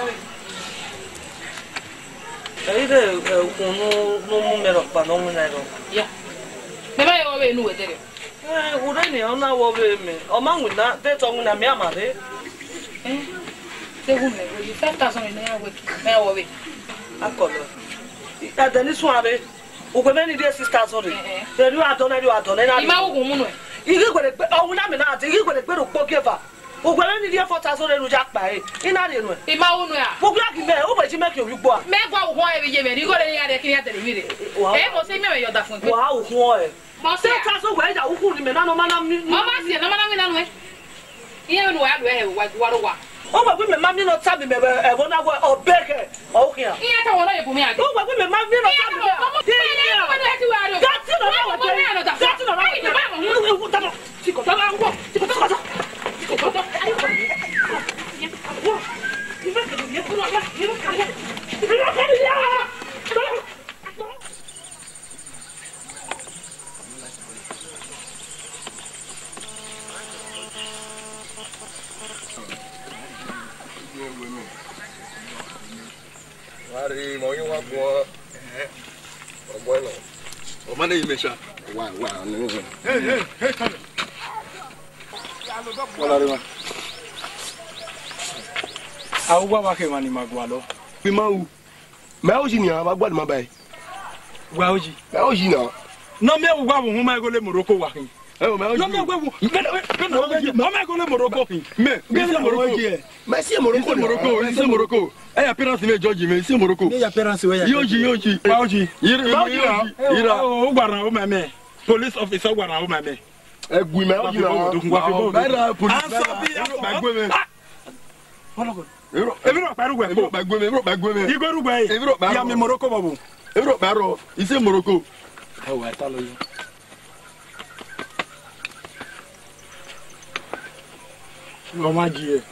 ide kunu no mu me ro pa no mu na ro ya Beba yo we nu wetere. Ure ni ona wo be me. O ma nwuna te to nwuna me amade. Te hu me. You 5,000 na ya we. Me wo we. Akolo. Ita de ni so are. O ko me ni de 6,000. Te ru adon na. Ima wo mu nu e. Igi ko le pe o nwuna me na ati igi ko le pe ro po geva. O ko me ni de 4,000 ru ja pa e. Ina de nu e. Ima wo nu ya. Wo gba ki me o be ji me ki obi gbo a. Me gwa wo ho e be je me. Ri ko le ya de kini ya tele mi re. Mo se me yo da fun pe. Wa o ho e. Mo se ta so we ja ukun ni me na no mana mi. Mo ma se na mana mi na no e. Iye no wa do e wa wa. O gba me ma mi no tabi me e bo na go o beke. O kian. Iye ta wona ye bu mi ade. O gba me ma mi no tabi me. Iye no wa ti wa do. Gati no wa do. Gati no wa do. Ta no. Tiko ta na go. Tiko ta ta. Tiko ta. Ive ke do ye ku no ya. Ive ka ya. Ive ka ya. moi bueno o mana imesha wa hey wala rema awuwa wa ke mani magwalo bi mawu ma oji ni aba gbadu ma bai wa oji na no me awuwa wo ma go le Morocco wa kin no me awuwa wo no me go le Morocco kin me si Morocco eh appearance me George me si Morocco me appearance we ya yoji wa oji ira o gwara o me police officer gwara o me egui me oji na police ba gbe me Ebi ro paru gwe po. Bagwe me. Igwe ru gwe. Ya mi Morocco babu. Ebi ro paro. Ise Morocco. Wa ta lo yo. Lo ma ji e.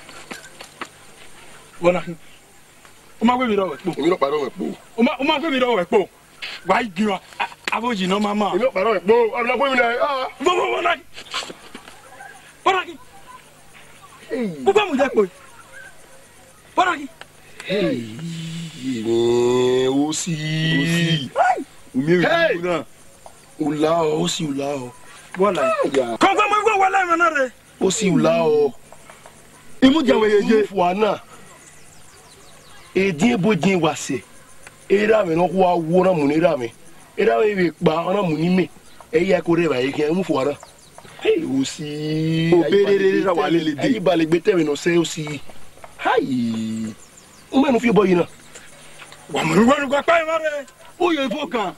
Wona. O ma gwe mi ro we po. Ebi ro paro we po. O ma gwe mi ro we po. Wa igun aboji no mama. Ebi ro paro we po. O la gwe mi na. Ah. Wona. Wona ki. O ba mu je po. Bora aqui. O si. O meu irmão. O lao, o si o lao. Wala. Como mo wala manare. O si o lao. Imu jawe yeje fuana. Edin bodin wase. Era me no wa wona munira me. Era me be pa ona munime. Eya ko re ba ye ke mu fuara. O si. O berere ra wale le de. Ayi bale gbete me no se o si. Hai. O menu fi boy na. Wa mo ru gba pa mare. O ye fokan.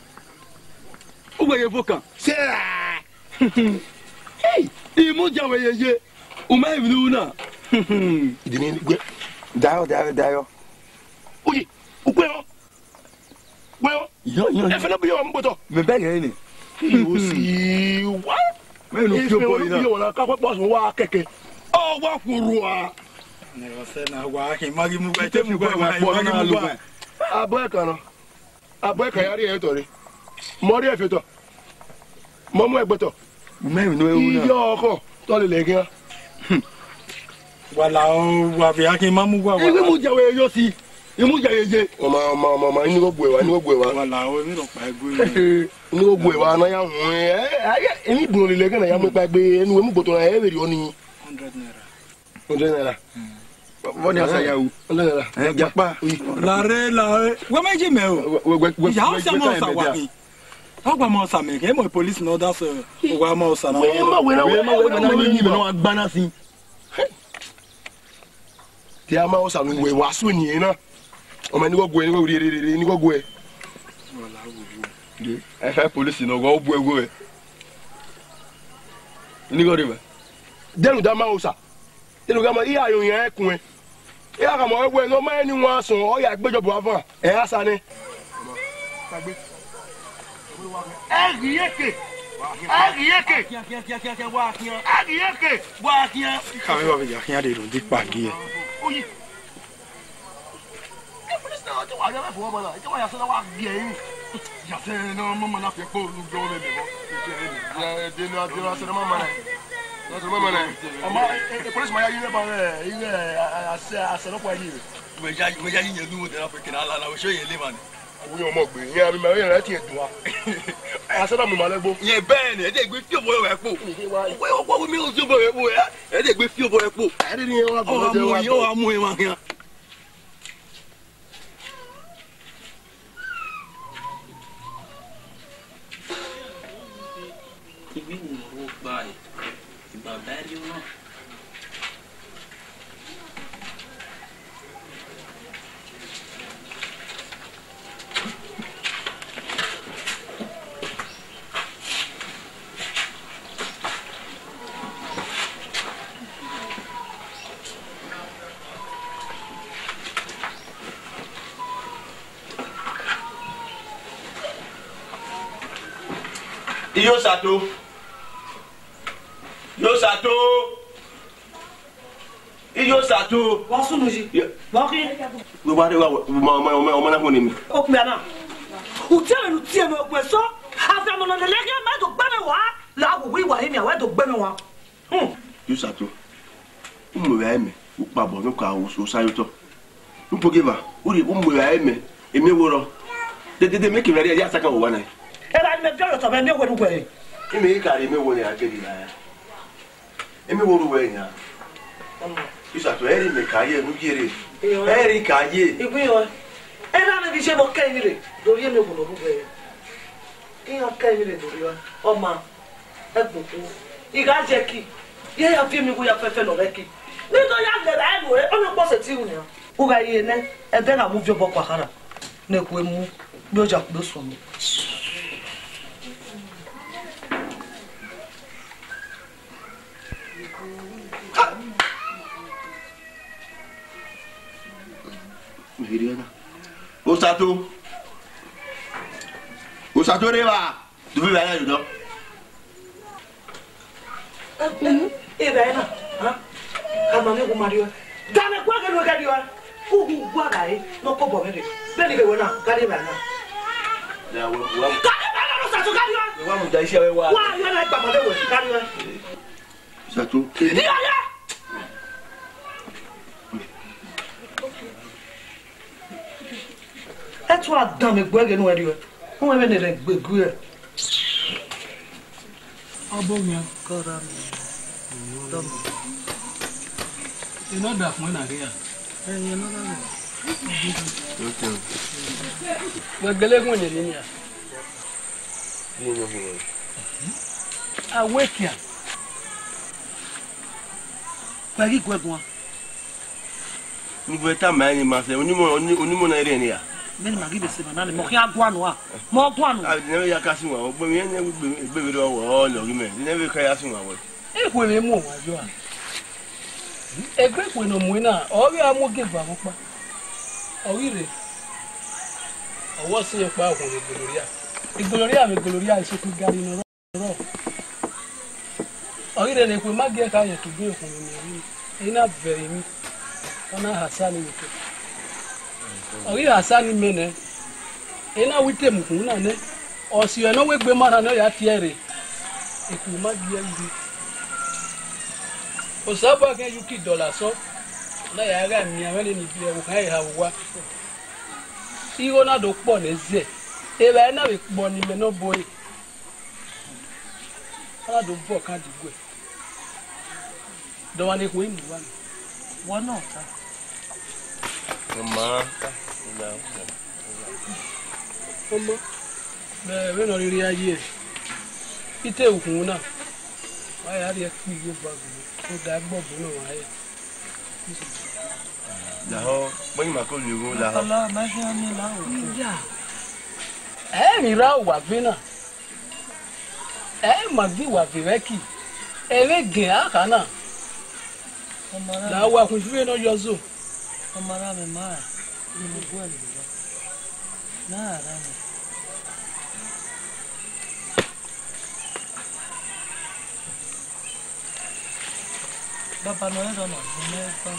O gbe ye fokan. Se. Hey, imu jawe yeje. O ma ibnu na. Idini gbe. Dayo. Oye, o gbe o. Gbe o. Yo. E fe na bi yo mboto. Me be ye ni. O si wa. Me no fi boy na. Yo na ka pa so wa keke. O wa furu a. Ne você na rua que magi mu vai ter mu vai na lugar. Aboy kan yari e tori. Mo ri e fe to. Mo mu egbe to. Me no e una. Iyo oko to le lekin. Wala o wa bi akin mamu wa. Iwe mu jawe yo si. Imu jawe je. Mama ni go gbe wa. Wala o mi ro pa egbe. Ni go gbe wa na ya hun emi bun le lekin na ya mu pa gbe enu mu gboto na e we ri oni 100 naira. Voni asa ya u. Japa. La re. Wa ma je me o. Ya o sa mo sa wa ni. Agba mo sa me ke mo police no da so. Wa mo sa na. We ma na ni me no agba na sin. Ti a ma o sa nu we wa so ni na. O ma ni go gwe ni go gwe. Wala wo. E fa police no go bu ego e. Ni go riba. Denu da ma o sa. Denu ga ma iya yo yen kun e. Ya ka mo egbe no ma ni won asun o ya gbejobo afan e asa ni tagbe agiyeke wa kian ka me wa be ya kian de ro di pa gi e oyi e police na o wa ya fo mo na e wa ya so na wa gi e ya se no mo na fe po lu go le me bo de no se no mama na no se mama na ama e police ma ya yi le ba ile ase no kwa yi me ja yi nu de na fe kina la o so ye le man we o mo gbe yin ami ma yin ra ti edun wa ase na mi ma legbo ye be ni e de gbe fi obo we po we o mi o so bo we po e de gbe fi obo we po e de ni wa go de wa yo amu e ma yan ibi ni ro gba e ìgbà bẹ́ẹ̀rí náà. Iyo sato. Iyo sato. Wa sunuji. Wa ki. we wa de wa o na ko ni mi O pe ana. O ti anu ti e mo pe so. After mo na le ke ma do gbe me wa. La wo wi wa mi awa do gbe me wa. Iyo sato mo we me o pa bo no ka o sayo to n po geva o ri o mo we me emi woro de make very ya saka wo wana era me bio to me wo rugo e emi ka emi wo ni akedi na ya emi wo rugo e nya isa to eri me ka ye nu jere eri ka ye ibu yo era na bi se mo kai ni le do ye me wo rugo e iyo kai ni le do yo o ma e buku iga je ki ye ya fi mi ko ya fefe lo re ki ni to ya gbe ra e wo e o no po se ti wu ni o ga ye ne e be na mu jo bo kwa kara na ku emu bi o ja ku do so mi Miriana. Osato reba. Tu veux aller là? Iraina, ha? Kama ne kumario. Dane kwa ke no gadio. Ugu gwa gai, no ko bo mere. Beni be wona, gari ba na. Ya wo. Gari ba na no sato gadio. Wa mu dai se wa. Wa ya na gba ma de wo gadio. Osato. Iya ya. Etu adam me gbo ge no eri o. Won me ne le gbegu e. Abomia Kora mi. Dom. ino da fún na ria Ẹyin no na. Okay. gbegelegun ni ya Ni no ho. awekia Pagi gwegun. Ni bo ta ma ni ma se onimo na ere ni ya. Beni magi be se na le mo ki agwa no a. Mo gwa no. Ah, ni ya ka si wa. Ogbe mi ni gbe mi ro wo lo ri me. Ni be ka ya si wa wo. ekwe me mu wa jo a egbe kwe no mu na ori amoge ba mo pa ori re owo si pa okun igoloria me goloria se ku gari no ro ori re ne kwe magi ka ye tu gbe okun ni ina very mi ona hasani mi ori hasani me ne ina wite mu kun na ne o si eno we gbe mara no ya tiere iku magi ya ndi osaba ke yuki dollar so na ya ga mi amele ni bi e kan ha wa iro na do po ne ze e ba na bi po ni me no boy ala do bo kan di gwe do wa ni ko ni wa no ta Mama. Mama be no ri aye ite okun na wa ya ri e pi yo ba o da gbo bu no wa ye La ho, mo ni ma ko lu go la ho. Allah ma se ni la o. ya mi ra wa gbina ma gbi wa vireki ere gen akana la wa kun fi no yozo Amara me ma. Ni mo gwa ni. Na ara me. Baba no era no, no está.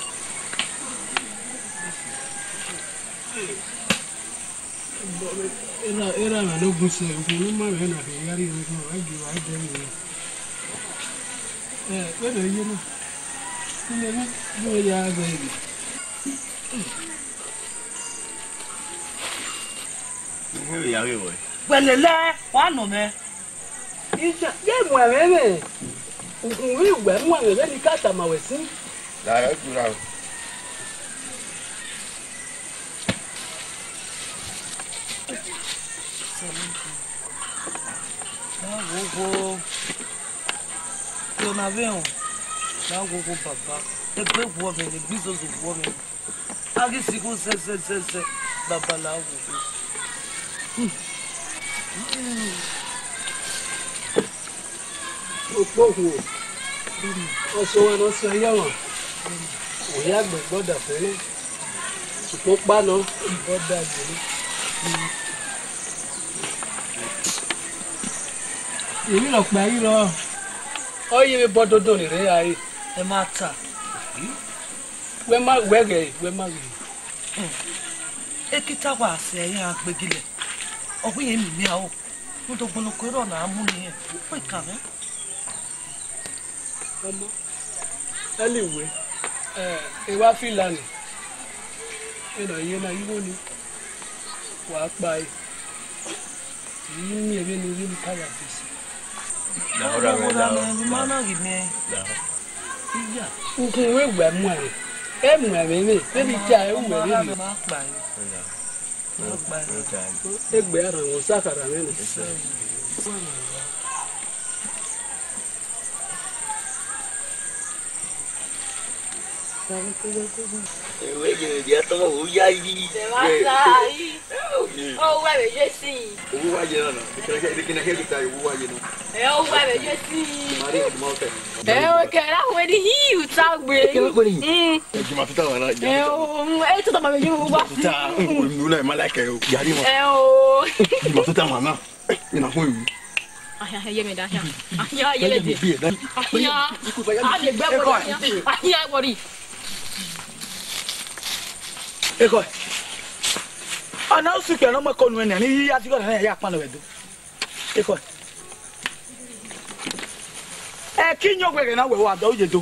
era na no guse ko no ma me na be yari no ko agi wa de ni we do yeno ni ni ya baby Ni ya we wo. Welele, wa no me. Ija ye mo ere wi we mo ere ni kata ma we sin La ya dura. Gogo. Yo na veon. Na gogo baba. E gbe wo me ni bizo zo wo me. Agi siku se baba la gogo. opohu oso wa no so ya won o ya gbe gboda fere supo pa no gboda gbe èmi lọ pa yín lọ ọ yẹ bọ dodo ni rẹ ayé ẹ máa ta wẹ má wẹgẹ wẹ má wẹ. ekita wa ase ẹyin agbegilẹ ọgbìn yẹn mímí àwọ nítorí kúrò náà mú nìyẹn ó ìkàwé. ọmọ ẹ lè wẹ ẹ wá fìlànà ẹ nà yé na yíwọ ni wa pa ni ebe ni wi ka ya bisi na ora we la mana gime iya nke we gba mu are e mu are me e bi ja e mu are ni ma pa e gbe ara won sakara me ni ewe je dia to o ya yi se va sai o wa be je si o wa je na kina ke ta o wa je na o wa be je si mari mo te o ke ra we di hi u ta gbe ke ko ni e ji ma fita wa na e to ta ma be ju wa ta nu na ma like o yari mo o ji ma fita ma na ina fun yi ahia ye me da ahia ye le di ahia le gbe ko ahia bori eko ana usuke no ma konu ene ni ya ti ko na ya pa no wedo eko kinyo gbe na we wa do jedo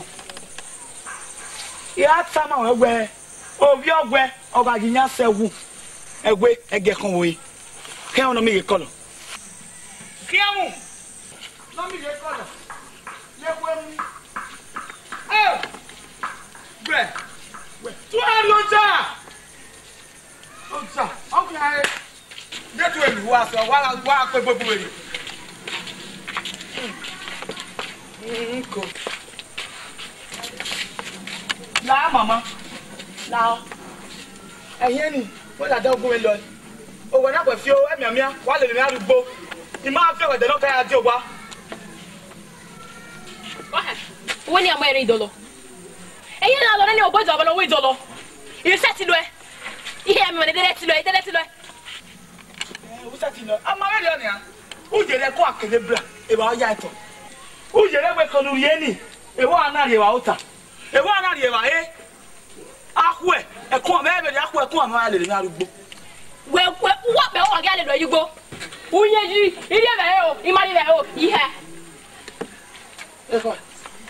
ya tama we gbe obi ogbe oba ginya sewu egbe ege kan wo yi ke ono mi ko lo kiamu no mi je ko lo le we mu gbe tu alo ja Oja, okay. Get to him, was a while quick with you. Now, Mamma. Now, I hear me. What I don't go in. Oh, when I was you, and Mamma, while in the boat, you might feel like the local idea. Go ahead. When you're married, Dolo. And you're not on your boat of a way, Dolo. You said it. Iya me de letilo usatilo amare le nia ujere ko akele bra e ba ya ito ujere we ko nuri eni e wa anari wa uta e wa anari wa ahwe e ko me be ahwe ko ama le ni arugbo we wa be o ga le do yugbo unye ji ide be o imari be o ihe eko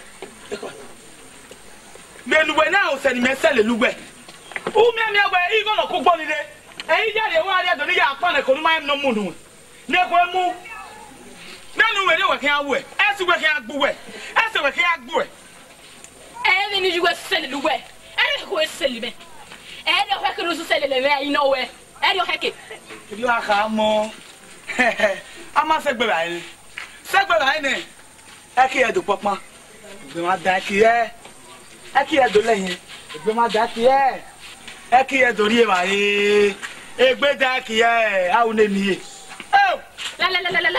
menu we na o se ni mesele lugbe umi ami agba igo no ko gboni de eyi jare wa ari adoni ya pa na ko ma no mu nu ne ko mu nanu we de we kan awe esi we kan agbu we esi we kan agbu e mi ni juwe sele lu we e ko sele be e de ho ke no sele le me ino we e de ho ke bi wa ka mo ama se gbe ba ni e ki e do popan gbe ma da ki e do leyin gbe ma da ki e ki e dori e wa egbe da ki e a o ne mi e la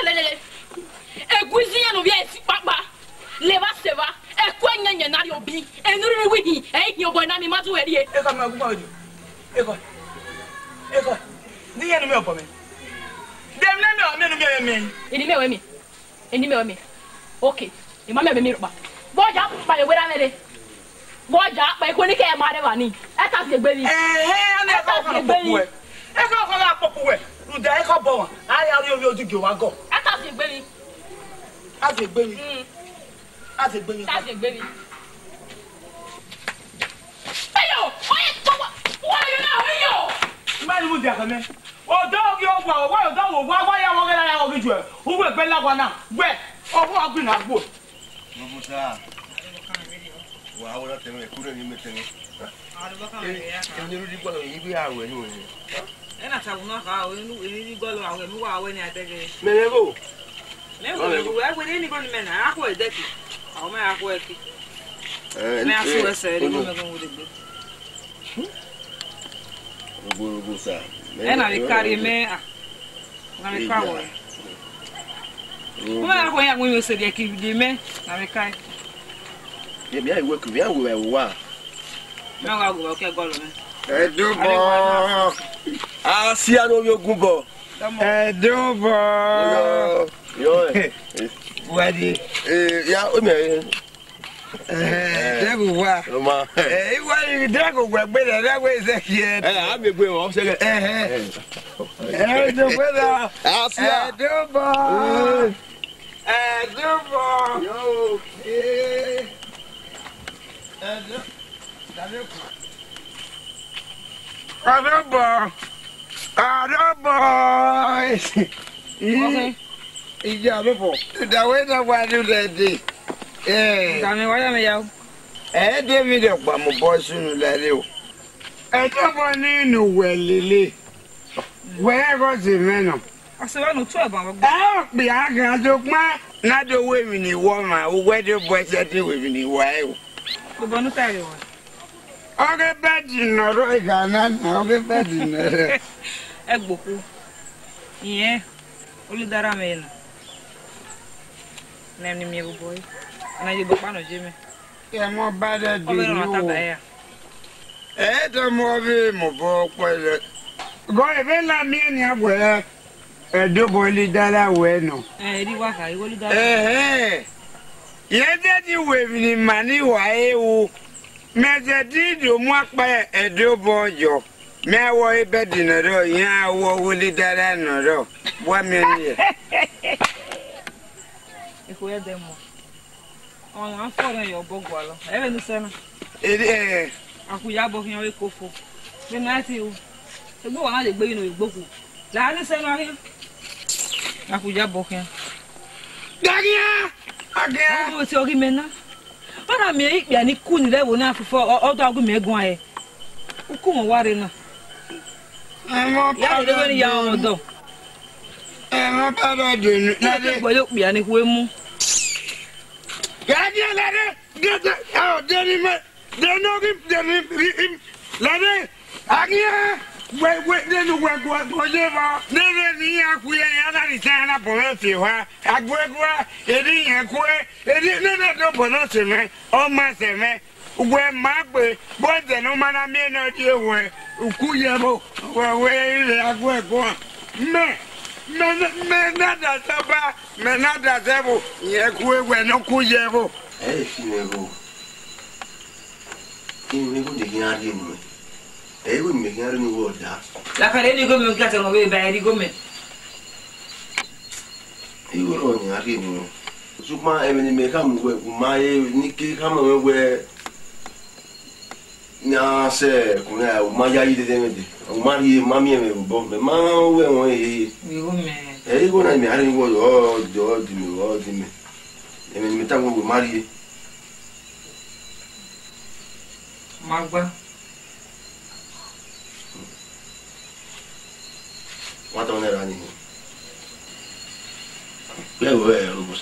eguzi ya no bi esi papa le ba se ba e ko nyanya na ri obi e nuru ri wi e hi obo na mi ma tu we ri e ka ma gu ma oju e ko ni yenu mi opo mi dem na mi o menu mi eni me we mi okay e ma me mi ro ba boja pa le we ra mere boja pa ko ni ke ma de ba ni e ta se gbe mi ana e ka ko popu e ka la popu we ru da e ka bo won ari ari obi oju ge wa go e ta se gbe mi a se gbe mi ta se gbe mi ayo oye to wa yo na yo ma ni mu dia kan me odo gi ogwa wa odo wo wa ya wo ge la ya wo gi ju e wo gbe la kwa na gbe owo agbin na gbo no musa wa awora teme kure ni metene ni ru di gbolo yi bi awe ni won e na ta wona ka o ni ri gbolo awe mi wa awe ni atege merego me wo we ni go ni me na akwo edeki awo me akwo eki me asu ese ri go me go wo de gbe rugo sa e na ri kari me na me ka wo mo na ko ya mo yo se de ki di me na me kai ye bi awe ku bi awe wa na wa go ke golo me edubo asia no mi ogun bo edubo yo wadi ya o me debu wa ma iwa ni dego gbegbe da we se kie a me gbe won se ge edubo da asia edubo yo Edubo boy. Ija before. The way that why do that day. Kami wala me yaw. David gba mo boy sunu lale o. To bo ni nu welele. Where go the meno? Asewa no 12 ba. Bi aga do pa na do we mi ni wo ma, we do boy set we mi ni wa e o. Ko bonu tare wo. Oge bedi no ro igana na oge bedi no. Egboku. Iye. Oludara me na. Nem ni mi boy. Na je gbopa no je me. E mo ba de di o o. Tabaya. To mo bi mo bo pele. Go e be la mi ni agwe. Do bo li dara we no. Ri wa ka iwo lidara. Ye de di we ni mani wa e o. Me je di do mo apa do bo jo. Me wo e be di no ro yan wo li dara no ro. Wa mi ni. Iko ya demo. On wa fo na yo bogwa lo. E ni se na. Akuya bo yan we kofo. Me na ti o. Se gbo wa na le gbe inu igboku. La ni se na hin. Akuya bo yan. Dagia! Agia! O ti ori me na. Para mi ipia ni ku ni le wo na fufo odo agu mi egun aye. Uku mo ware na. Ya de ni ya odo. Mo pa do de na de gbo yo pia ni ku emu. Dagia la de. Get out de ni me. De no gi Lade, agia, we didn't work whatever. Never me, Akuya, and Sana Poletia, Aguegua, Eddie, and Quay, Eddie, no, Ponosim, oh, Master, where Magbe, boy, the no man I may not dear way, Ukuyabo, where Aguegua, me, not that Saba, me, not that Evo, Yakwe, no Kuyabo. Hey, Finebo. Ini ko degi na di mu. Ko mi ngari ni woda. La kare ni go mi ngata ngo be ba ri go me. Ro ni ari mu. Sukma emeni me ka mu we ma ye ni ki ka mo we nya se ko na o ma ya yi de me de. O ma ri ma mi me bo me ma we won yi. Mi go me. Ko na mi ari ni wo o do di mi. Emeni me ta ngo ma ri. Magba. What on era ni? Wewe rubusa.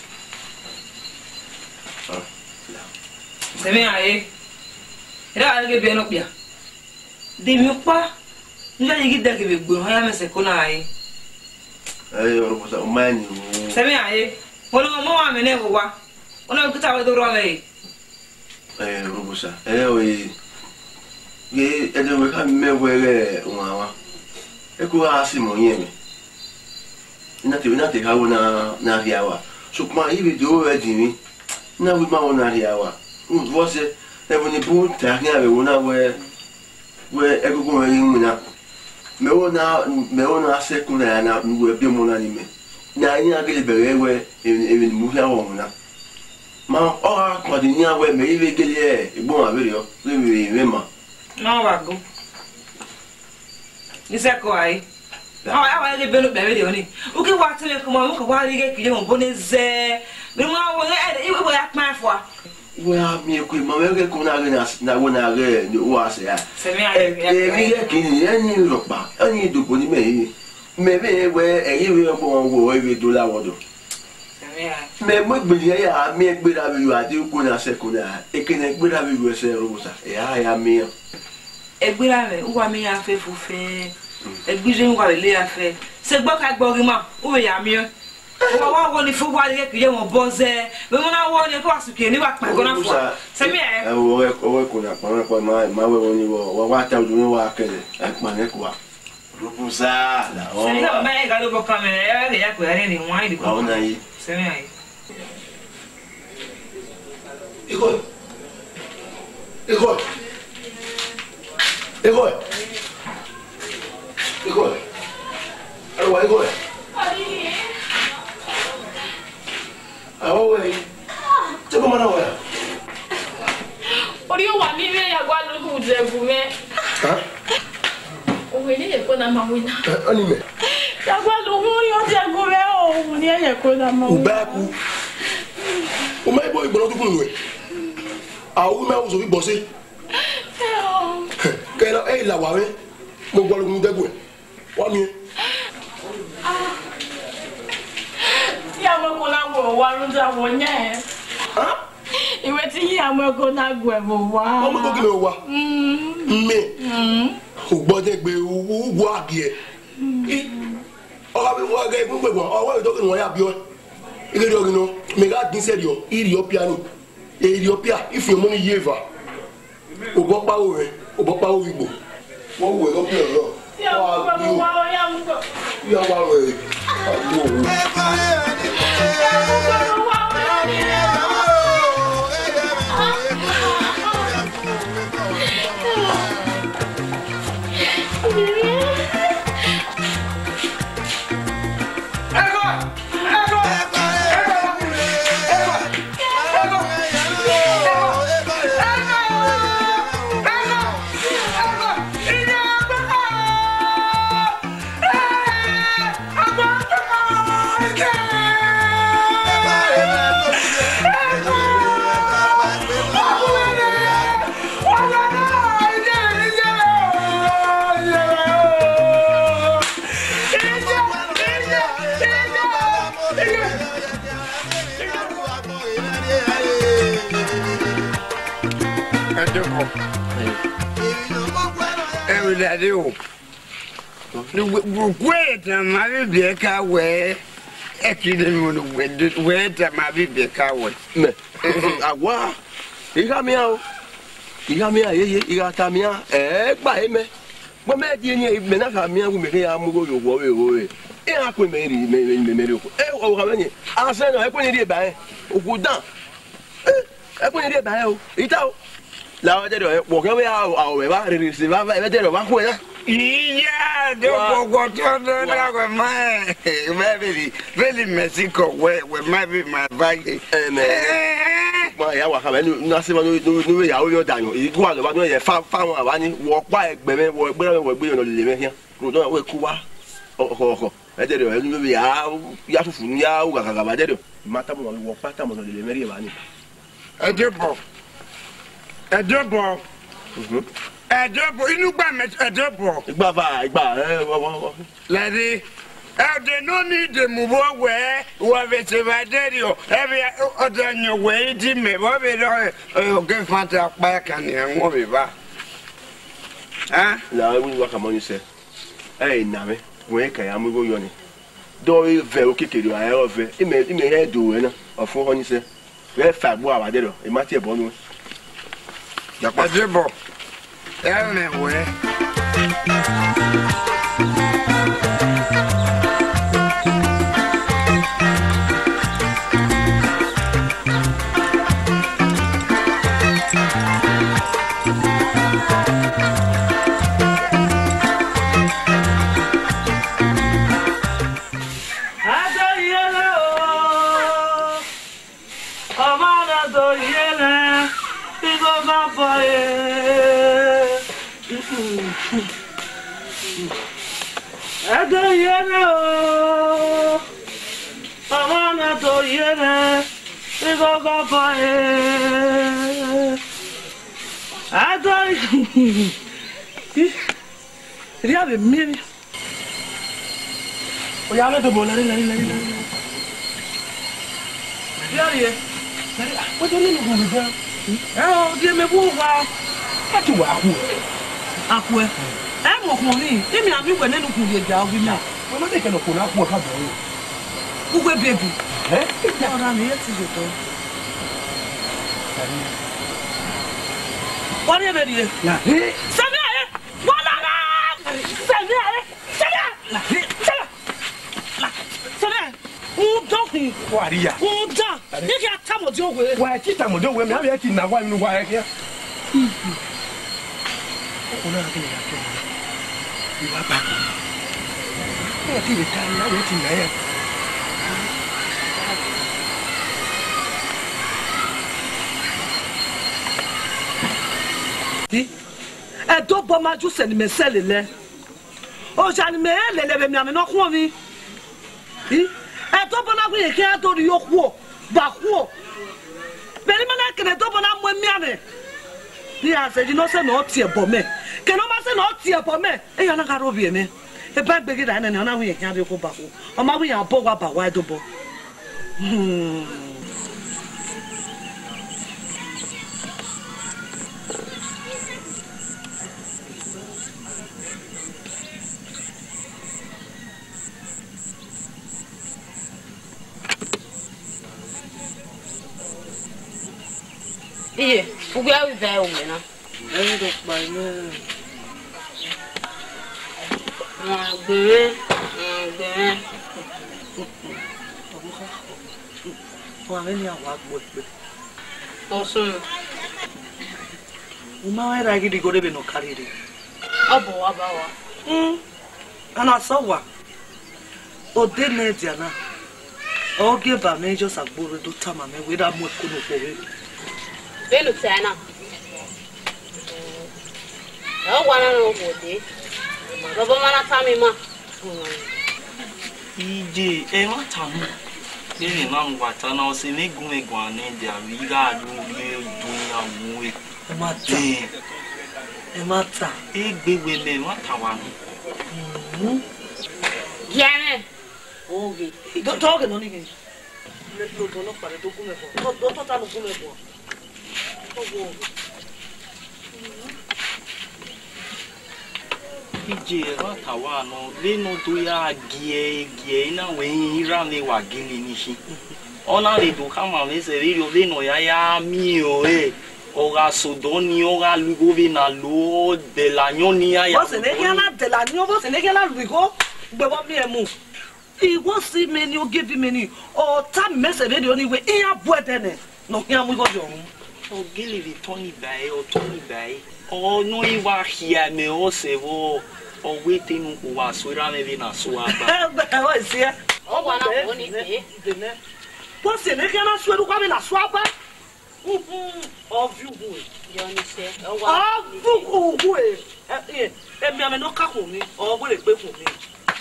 Seme aye. Era alge be no bia. De mi pa. Nja yigi da ke be gbo ya me se ko na aye. Rubusa o mani. Seme aye. Wono mo wa me ne wo wa. Wono kuta we do ro me. Rubusa. We edo we ka mewere nwa. Eko asi mo yemi. Ina te ha na riawa. So kuma ibi do e di mi. Na we ma wona riawa. Você é bonito, tá aqui na beuna we egogo me yimuna. Me ona sekuna na we be mo na ni me. Na ina gele bere we e mu ya wo na. Ma ora ko di nya we me ibe gele e bon abere yo. We ma. No wa go. Ni se ko ai. Awa le belo bere de oni. O ke wa tele ko mo ko wa ri ge kije mo boneze. Me mo wa e we ya pan fo. We have me quick, my very good na wona re ni o ase ya. Se me aye. E kini eni ropa. Ani do boni me. Me be we eyi we bo wo we do la wodo. Se me aye. Me mo gbe ya me gbe da bi ade ko na se ko na. E kini gbe da bi we se robusa. E ya me. E gbe ra me, o wa me ya fe fufe. E gbe je wa le ya fe. Se gbo ka gbo ri mo, o ya me. Wa wo ni fu wa le kije mo boze me mo na wo ni ko asuke ni wa pa go na fo se mi e o ko na pa ma we woni wa ta du ni wa kele e pa ne ko wa rupusa la o se ni ka me ga lo bo kamera ya ko ya ni wa ni ko na yi se mi ai Iko Alwa iko Awe. Chego mana wa. Ori o wa mi me ya gwa lu ku je bu me. Ha? O we ni e ko na ma mawina. Ani me. Dagwa lu hu yo ti ago be o ni eye ko da mawina. Ubaku. O mai boy gboro tukun we. Awu me uzo bi bose. Kela e la wa we. Mo gboro gun degwe. Wa mi. Ya mo ko la wo wa run ja wo nya. Ha? Iwe ti ya mo ko na gwe mo wa. O mo ko kile o wa. Me. O gbode gbe wo abie. O ga bi wo ga igun gbegbo. O wa do kin wo ya bi o. Ile do kin no. Me ga din serio. Iri o piano. Ethiopia if your money yeva. O bo pa o re. O bo pa o igbo. Wo wo lo pe lo. Ya wa we. Daddy, oh, wait, my baby, car way. Actually, wait, my baby, car way. Agua, hija mía, hija tamia, by me. But my dear, if Menaka mia will make a mugo, you worry away. And I could make it. Oh, how many? I said, I couldn't get by. Oh, good down. I couldn't get by. It out. La de walk away out, receive a better one. Yeah, don't go to my very Mexico where might be my bag. My hour have nothing to do how you're done. You go out of found walk by baby, work being on living here. Go down with Cuba. Oh, I did it. We are Yafunia, Gagabadero. Matamon walk back on the Mary. A double. A double. A double. You buy me a double. Lady, they no need the move away. What is a daddy? Every other your way, Jimmy. What we don't get fat back and young woman. Ah, now I will walk among you, sir. Hey, Name, wake I am going. Do you very kick you? I have it. It may do it. Or for honey, sir. Very fat boy, I did it. Might be a bonus. A double. Anyway. Riave mimi. Oyale de bola la. Riave. O de ni go ga. O de me bu wa. E ti wa ku. Aku e. E mo kun ni. Emi abi we nenu kun ye ja obi na. O ma de ke no kun na ku ka bo. Ugwe baby. Ora mi e ti to. What are you? La. Samia. Wala la. Samia. Waria. Uda. Yeke atamo di owe. Wa ti tamo di owe mi abi ti na wa mi wa e kia. Ona ke ya ke. Iwa ba. E ti le tan na we ti na ya. Ti. E do bo ma ju se ni me sele le. O jani me lelebe mi ame no ko mi. E to bona ku ye ki ato ri yokuo. Ba kuo. Beri mana kene to bona mo mi ame. Ni ase di no se no tie bo me. Ke no ma se no tie bo me. E ya na ka ro bi me. E ba gbe gi da na ni ona hu ye ki ade ko ba ko. O ma hu ya bo wa ba wa do bo. Iye, uga wi ba o me na. Endo pa me. Gbe. Wa me ni awa gbo pe. Osun. Uma wa ra gidi go de be no karire. Obo wa ba wa. Ana so wa. O de ne dia na. O ge ba me just agboro do tama me we da mo ko no ko we. Belu tana. O wa na no go de. Baba mana tami ma. Ije e ma tamu. Ele na ngwata na o se me gun egun ani dia wi ga du le dunya mu e. E ma ta. E ma ta. E gbegbe me ma ta wa ni. Yane. Oge. Do ke no ni ke. Le do no pare do ku me ko. Do ta no ku me ko. Ogo. Ije ra ta wa no le no do ya gie na we ira le wa gini ni shi. Ona le do kama le se ri le no ya mi o e. Ora sodoni ora lugovi na lo de la nyoni ya. Bo se ne ke na de la nyo bo se ne ke la lugo. Gbe wo mi e mu. Iwo si me ni o give me ni. O ta me se de oni we iya bo de ne. No ya mu go jo. O gele vi toni bai o toni bai. O no iwa hia me o se vo. O we te nu ko wa so ra me vi na so aba. O se. O wa na ko ni e. Bo se ne ke na so ru kwa me na so aba. Of you who you understand? Who me ame no ka ko mi o bo le pe ko mi.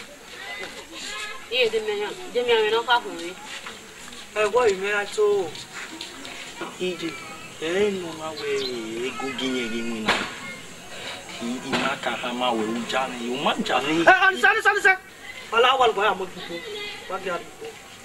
De me ame no ka ko mi. E wo ime ato. Ije. No ma we ego ginye gi mu na. Ina ka ha ma we ujane, you man jane. Sani. Ala wal ba mo tupo. Ba ga tupo.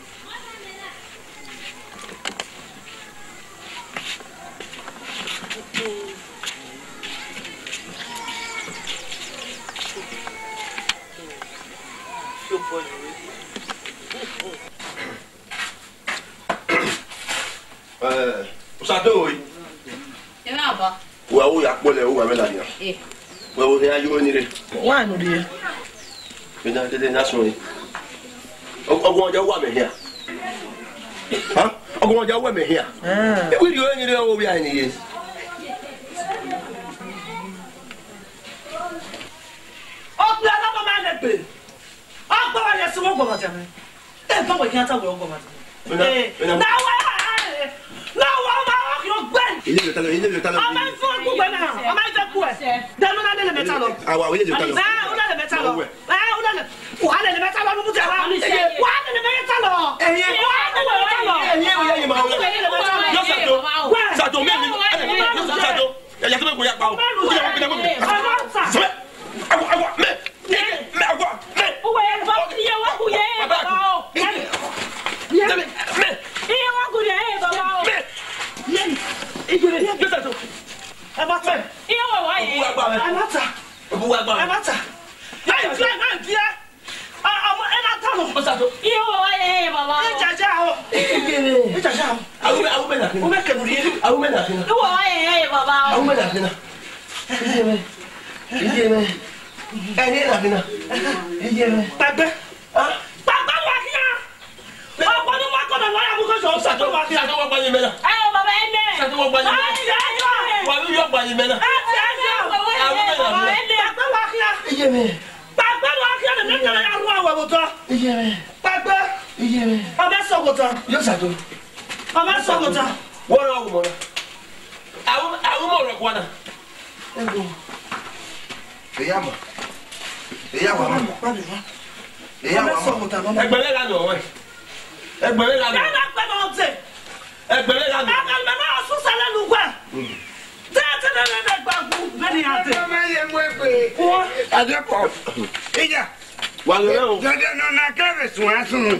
Usato oi. Ema ba. Wa o ya pole o wa me la ni. Wa o ni ayo ni re. Wa no de. Me na de na so ni. Ogun oja wa me here. Ha? Ogun oja wa me here. E wi yo ni re o bi ai ni ye. O pe ala ma le pe. A gba wa ye se wo gba ma jame. E ba we ki ata we gba ma jame. Na wa Il est le talent. Ah, mais il faut un coup, maintenant. Ah, mais il fait quoi? Donne-nous le métal. Ah, ouais, il est le talent. Ah, on a le métal. Ah, on a le métal. On a le métal. Eya wa ma. Eya wa ma. Egbele la no we. Egbele la no. Ka na pe no te. Egbele la no. Ka na na su sale lu kwa. Tete na na gba ku be ni ate. Ma ye mo pe. Adepo. Eja. Wa lo. Dede no na kare sun asun.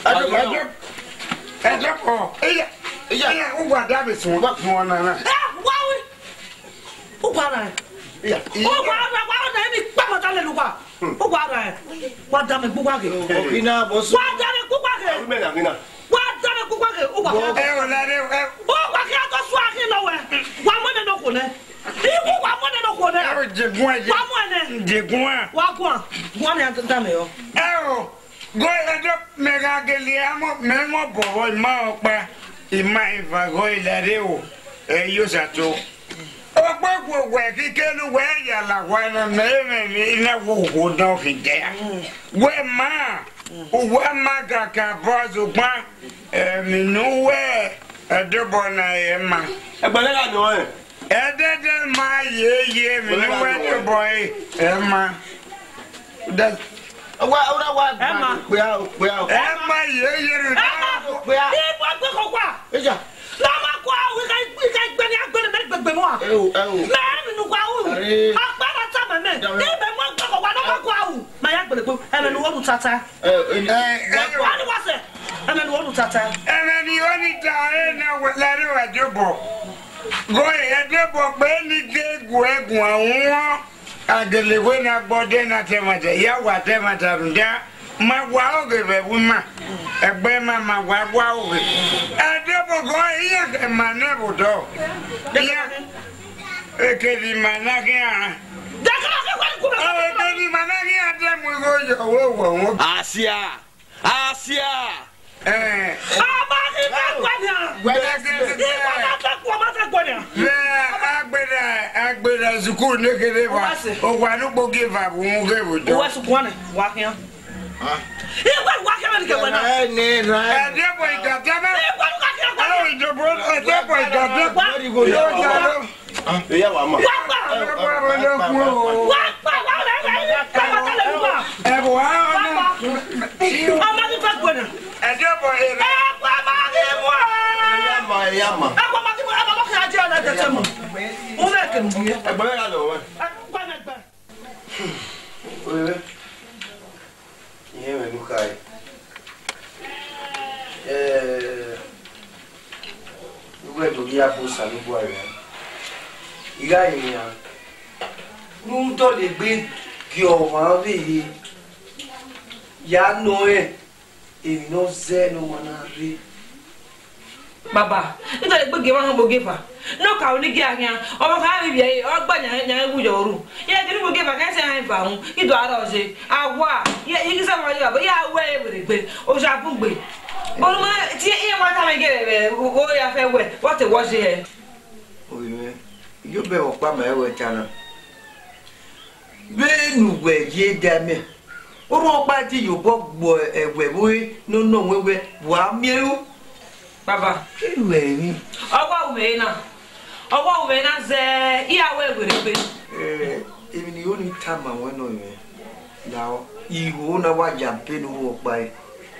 Adepo. Eja. Eja u gwa da be sun wa fun ona na. Wa wi. U kwa na. Eja. U kwa na ni pa mo ta le lu kwa. U kwa na. Wa da me ku kwa ke. Ina bo su. Wa da me ku kwa ke. Me na ngina. Wa da me ku kwa ke. U kwa. O la re. U kwa ke to su akin no we. Wa mo ne no ko ne. Ibu wa mo ne no ko ne. O jegun aje. Wa mo ne. Jegun a. Wa kwa. Wa ne anta me yo. O go edo mega gele amo me mo bo ma opa. Ima ifa go ilare o. Yo sato. Ọ̀pọ̀ gbogbo kíkẹ́lu wẹ́ yàrá wa na mẹ́rin iná gbogbo náà fi jẹ́. Wẹ́ máa wẹ́ máa kàkà bọ́ ṣùgbọ́n ẹ̀mínú wẹ́ ẹ̀dẹ́bọ̀ náà yẹ ma. Ẹgbẹ̀rẹ́ la nù ẹ̀. Ẹ̀dẹ́dẹ́ máa yé mínú wẹ́ ẹ̀dẹ́bọ̀ yìí ẹ̀ ma. Wa ẹ̀ ma. Ẹ̀ ma yé rẹ̀ náà. Ibu ẹgbẹ́ kọ̀ wá. Lọ́mọ kọ́ àwọn ìka ìgbẹ́ni agbẹ́ni mẹ́rin gbẹgbẹ́ mọ́ a. Mẹ́rin nínú kọ́ àwọn. Agbára tá mẹ́mẹ́. Ibẹ̀ mọ́ gbẹ́kọ̀ wá lọ́mọ kọ́ àwọn. Màá yá gbẹ̀lẹ̀ pé ẹ̀mẹ̀ ni wọ́n lu tata. Wọ́n ni wọ́n sẹ̀. Ẹ̀mẹ̀ ni wọ́n lu tata. Ẹ̀mẹ̀ ni wọ́n ní ta ẹ̀ náà lẹ́rìí ẹ̀dẹ́bọ̀. Gọ́ọ̀ ẹ̀dẹ́bọ̀ pé ní kéègùn ẹ̀gùn àwọn wọn. Àgẹ̀lẹ̀wé náà gbọ́dẹ́ náà tẹ̀mọ̀tẹ̀ yá wà tẹ̀mọ̀tẹ̀ rùdá. Ma wa oge be buma egbe ma wa oge adebo go iya ke manebu do iya ekeli managi a dakala ke kwa ku o ekeli managi a de mu go yo wo Asia ama ni ba kwa ni wala ke agbera zuku ne kere wa o wa nu gbo give up mu ge wo do wa su kwa ni wa kian Iwa wa ke ni ke wa na adebo igatama o idobo adebo igatama yo jaro Eya wa ma. Iga yìí ya nu tó lè gbé kí ọ̀wọ́n rí ya nù ẹ̀ èmi náà zẹ́ ní wọn náà rí. Baba, nítorí pé gèmọ́ hàn bó gèfà náà kàwé ní gíga kí ọmọ kan rí bìí ẹ̀yẹ ọgbà nyàrá ewu jọ̀ọ́rù yẹ kí ní bó gèfà kẹ́sì hàn fà hùn kí tó ara ọ̀sẹ̀ àwọ̀ yẹ kí sábà yẹ bàbá yẹ awọ ẹ̀ wèrè pé oṣù àpògbè olùmọ tí yẹ wọn tàbí gẹ̀rẹ̀ rẹ̀ ó yà fẹ́ wẹ̀ wọ́n ti wọ́ sí ẹ̀. Yóò bẹ̀ wọ́n pa màá ẹ̀wẹ̀ tana bẹ́ẹ̀ nù wẹ̀ yé dẹ́mẹ̀ ó rọ̀ pa ti yóò bọ́ gbọ́ ẹ̀wẹ̀ wẹ́ nínú wẹ́wẹ́ wà á miẹ́rù. Baba, ìwẹ̀ mi. ọwọ́ òwe náà zẹ́ ìyàwó ẹ̀wẹ̀rẹ̀ pé. Èmi ni ó ní ta mà wọ́n náà yẹn yàwó ìhò náà wà jà pé ní wọ́n pa ẹ̀.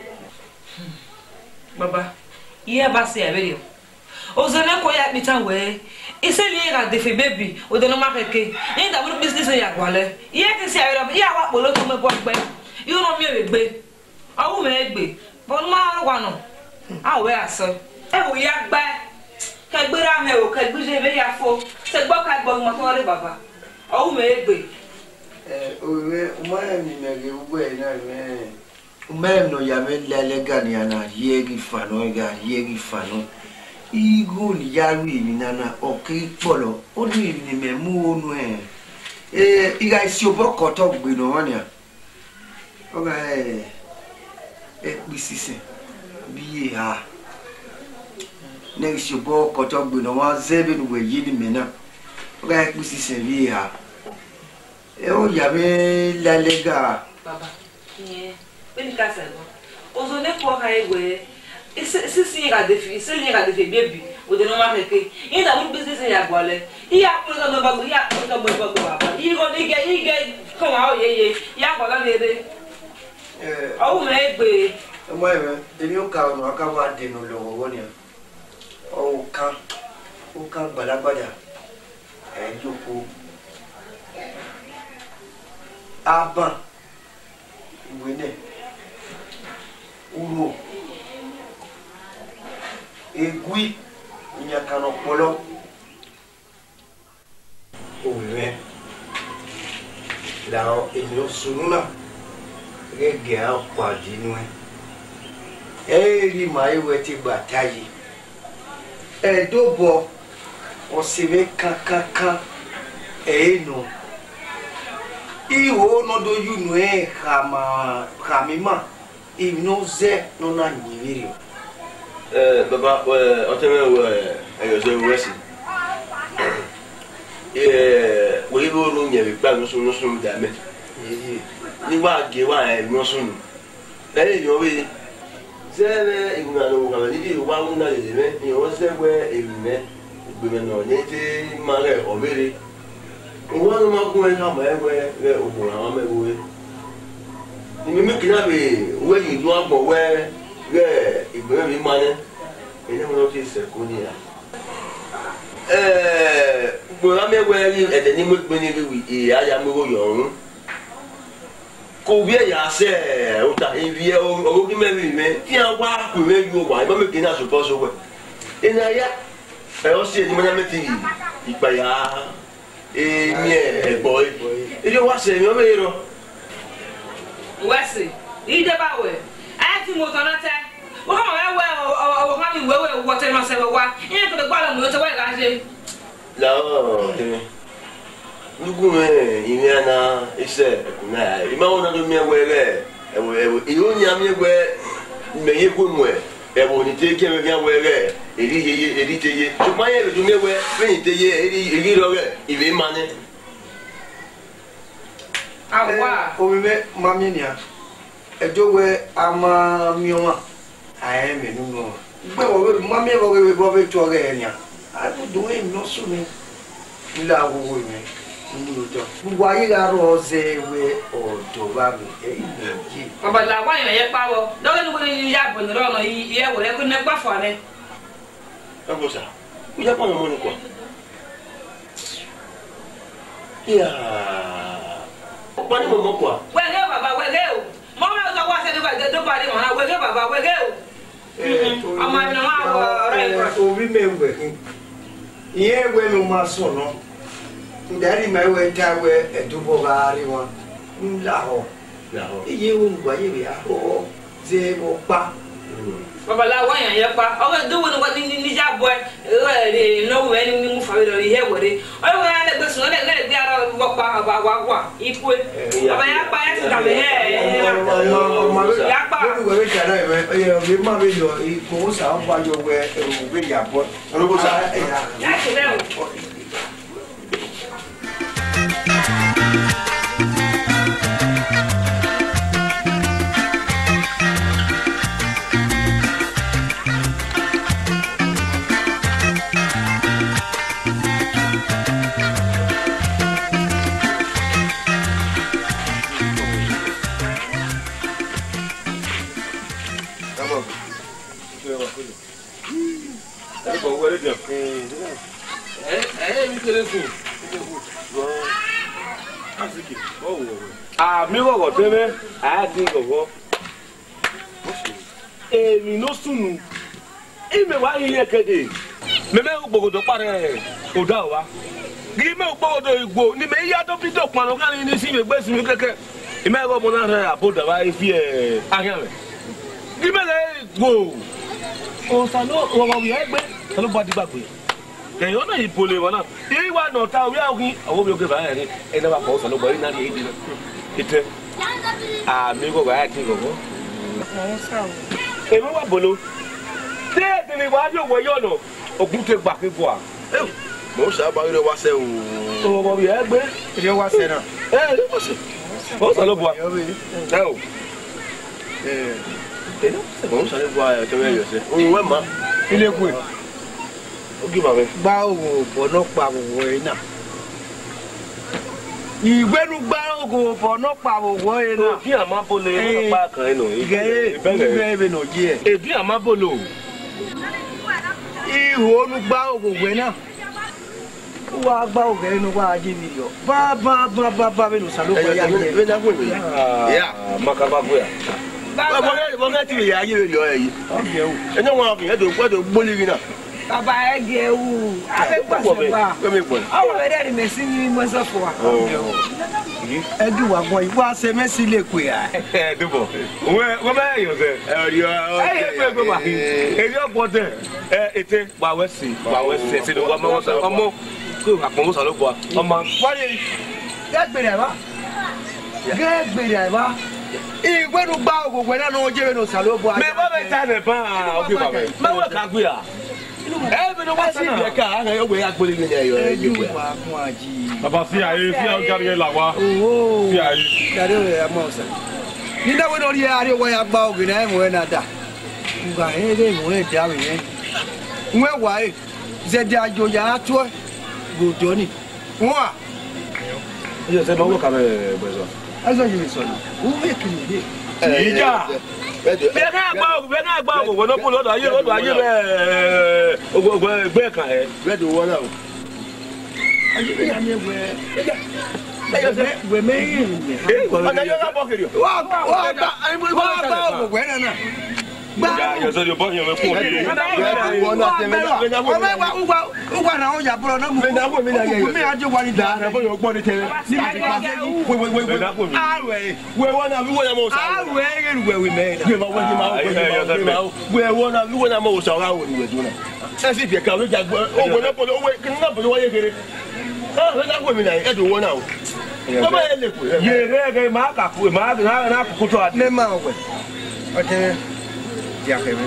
Baba, iye bá ṣe ẹ̀rẹ́ yẹn. Ozene ko ya pita we iseli ga defe baby o de no ma keke ni da bu business ya gwale iye ti se ayoro iya wa polo to me bo gbe you no mi egbe awu me egbe bo ma ro wa no a we aso e wo ya gba ka gbera me o ka gbuje be ya fo se gbo ka gbo mo to re baba awu me egbe owe o ma mi me ge ugbo e na me o me no ya me lele ga ni ana yegi fano Igo ni yaru emi nana oke polo o ni emi ni memu onu iga isi obo koto gbe no won ya o ga pisise bi ha na isi obo koto gbe no wa zebe nu we yi ni mena o ga pisise bi ha o ya me lalega baba beni ka se ozo ne ko ha ewe Sisi ga defi baby o de no ma reke ida bu business ya gwale iya ko no bago iya ko to bago baba igo ni ge Come on, ye, Yakola lady. Oh, maybe. Well, the new cow, no, I can't want to know. Oh, come, Balabada, and you poo. Abba, winner. Uro. Egui, Nyakano Polo. Oh, man. Now, in your sooner, get out, Pardino. Every my wetty bataille. A double or sive kaka, no. Iwo no do you know, Hamima, if no ze, no none video. Baba, I'll tell you, I was a wrestling. We will room every plan, so no soon damage. You are give one, no soon. Then you will. There, you know, one night, you was there where a man, women or native mother or very. One of my going home everywhere, you make it happy where you do up or where, if you have money, you never notice a good. Well, I'm aware at the name of Benny, I am young. Combien ya se uta invie o ki me me ti an wa ku me yo wa ba me kin na suppose we ina ya e o se ni mo na me ti ipa ya mi e boy e yo wa se mi o me ro Wesi ide ba we a ti mo tona te wo ka ma we o ka mi we wo te ma se wa e ko de gba la mo te wa ga se la o te Nugume, Imiana, ise, na, Imana do me were, Ionia me were, may you go, Ebony take care of your were, Edite, to my ever to me were, Penny, even money. Ah, oh, Mamina, a doorway, Ama Mioma. I am a new one. Well, Mamma will go over to Agania. I would do him no sooner. Love women. Why are Rose or Tobago? But la wine, I power. No one in Yap on the run, yeah, well, I could never find it. Ambosa, we have one money. Yeah. One more. Well, Baba, well, go. Mamma was the body on our way, Baba, well, go. I might know. Remember him. Yeah, when my son. Daddy, my way, Tower, a double body one. Laho. You were they will back. Baba, la wine, yeah, I was doing what in the job boy. No any move for it here with it. I will have the person let it get out of walk about what equal. I buy it down here. Remember your goes out while you were bring your boy. Amigo Goteme, I think of what. Èmi no sunu. Ime wa yin kede. Me ogbogodo pare oda wa. Gi me ogbogodo igbo ni me ya to pito panu kan ni si me gbe si mi keke. Ime go mo na re aboda wa fi ahia me. Gi me le go. O sa no wo wo ye gbe. Ta lo ba di gbagbe. Ke yo na ipole wa na. Yi wa no ta wi awin awo bi o ke ba ere. E na ba ko sa lo bo ri na ri di na. Ite. Amigo wa ti go go. Èmi wà bolo. Déèdì ni wàá yóò wọ yọ̀nà ògùn tẹ gbà pé bọ̀ à. Mo sábà rí wá sẹ́ o. Ọmọ mi ẹ gbé. Ilé wá sẹ́ náà. Ilé wá sẹ́. Ó sọ ló bọ̀ à. Ẹ o. Mo ń sáré bọ̀ àyà kẹ́mẹ́ yọ̀ sẹ́. Òun wẹ̀ má. Ilé kù ẹ̀. Ó kì í bàbẹ́. Gbá òwò bọ̀ náà pa òwò ẹ̀ náà. ìgbẹ́nu gbá ògùn ọ̀pọ̀ náà pa òwò yẹn náà. Èbí àmábolo yẹn pa kan ẹ̀ nù. Ìgbẹ́ nù jí ẹ̀. Èbí àmábolo. Ihò onúgbá ògùn náà. Wá gbá ògùn ẹnu wá ajé mi yọ. Bá mi nù sàlókọ̀ yá jẹ. Ẹ dákun ìwé. Makaba bóyá. Bọ́gẹ́ tí ìyá ayé rẹ̀ yọ ẹ̀ yìí. Ẹni wọn ọkùnrin ẹ̀dùn gbọ́dọ̀ gbólírí náà. Baba ege ewu. Abẹ́gbàsọ̀gbà. Ọwọ́ ẹ̀rẹ́ rẹ̀ mẹ́sí ní mọ́sọ̀fọ̀ wa. Ẹjú wà gbọ́n yìí wá ṣe mẹ́sì lè pè á. Ẹ dùbọ̀. Wọ́n bá yọ̀ sẹ́. Ẹyẹ pé pé wà. Èyí ọ̀pọ̀ tẹ̀. Ètè wàwẹ́ sí. Ṣé ni wọ́n máa wọ́n sọ ọmọ kó àpọ̀mọ́ sọ ló bọ̀ ọmọ. Wọ́n yẹ gẹ́gbèrè àbá. Gẹ́gbèrè àbá. Ìgbẹ́nu gbá ògùn náà ló jẹ́ nù sàlókọ̀. Mẹ bá bẹ ta nẹ̀ pán ọ̀gbìn bàbá. Má wọ̀ ká gbé à. Ẹ bí wọ́n sì bẹ̀ ká ẹ̀ ọ̀gbìn agbóli ní ẹ̀yọ́ ẹ̀ Ẹjú wà fún àjí. Bàbá sí àyè sí ọ̀gárí ẹ̀ là wá. Sí àyè. Dàdé òye ẹ̀ mọ̀ ọ̀sẹ̀. Nígbà wo ni orí àárẹ̀ wọ́n ya gba ògùn náà ẹ̀mọ̀ ẹ̀ náà dà? Nga ẹ̀ lé ìmọ̀ ẹ̀ dá mi yẹn. Nwẹ́ wà ẹ̀ zẹ̀dẹ̀ àjò yà á tó gbòdò ni. Wọ́n à. Ẹ jẹ́ sẹ́ bá wọ́n kà mẹ́ bẹ̀ sọ. Ẹ sọ yìí sọ̀rọ̀. Wọ́n mú èkìlì yé. Ìjà. Bẹ́ẹ̀ náà gbá ògùn náà kú lọ́dọ̀ ayé bẹ́ẹ̀ ògbẹ́ kan ẹ̀. Bẹ́ẹ̀ tó wọ́n náà. Wẹ̀mẹ́ yìí nìyẹn. Ọ̀nà yóò ká bọ́ kiri. Wá gbá ògùn náà náà. Yọ̀sọ̀ yóò bọ́ yẹn mẹ́ kú òkè. Ugwa na ọjà bọ̀rọ̀ náà mú. Ògùn mi àjọ wà ní dáa. Àrẹ̀fọ́ wọ́n ní tẹ́lẹ̀. Wẹ́wọ́n náà wíwọ́n náà mọ̀ sá. Àwẹ̀ ẹ̀rẹ̀ wẹ̀wẹ̀ mẹ́rin. Wẹ́wọ́n náà wíwọ́n náà mọ̀ sá ọ̀rá wò ní wẹ̀dúnà. Ẹ sì fi ẹ̀ka ló jà gbọ́ owó náà pọ̀ owó kí náà pọ̀ wáyé kéré. Ẹ dákun mi náà ẹ̀dùn wọn náà o. Bọ́bá yẹn lè kú. Yèrè ẹ̀gẹ̀ máa kàkú máa náà kúkú tó àdé. Ní máa wẹ̀ ọ̀tẹ̀ jàkẹ́mẹ́.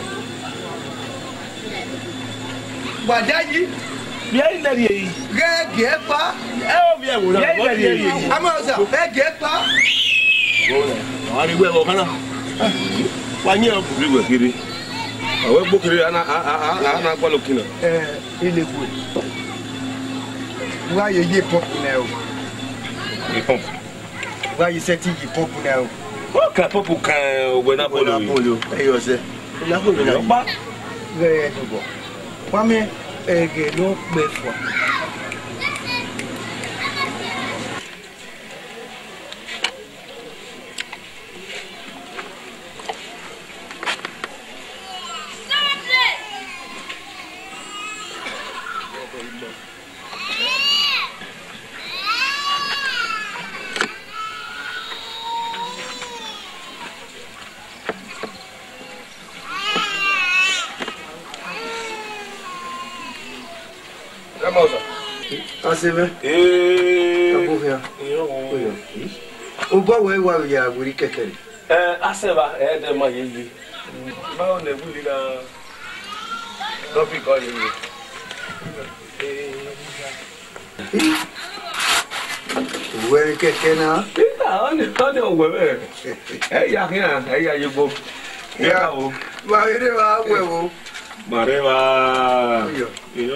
Gbàdájì. Bí ẹ̀yin lẹ́rìí èyí. Gẹ́gẹ́ pa. Ẹ ó bí ẹ̀wò náà. Bí ẹ̀yin lẹ́rìí èyí. Àmọ́ ọ̀sà gẹ́gẹ́ pa. Àwọn àríwú ẹ̀wọ̀ kan náà. Wà ní ẹ̀ Bí wẹ̀ kiri. Àwọn ẹgbó kiri àná gbọ́dọ̀ kí náà. Ilé bu ẹ̀. Wá yẹ yé pọ́pù náà o. Ìpọ́mpù. Wá yẹ sẹ́tì yìí pọ́pù náà o. Wọ́n kà pọ́pù kan ògbẹ́ náà pọ́lù yìí. ẹ̀yọ̀ ọ̀sẹ̀. Ìnákùnrin náà. Ọ̀pá. Gẹ́gẹ́ dùbọ̀. Kwame ẹ̀gẹ̀ ló pè fọ́. Asebe. Abuja. O ba we wa ya wuri kekere. Aseba de ma yeli. Ba o ne buli na topic o yeli. We keke na. Oni o we be. Ya kian, ya yego. Ya o. Ba ire wa we wo. Mare wa. Yo.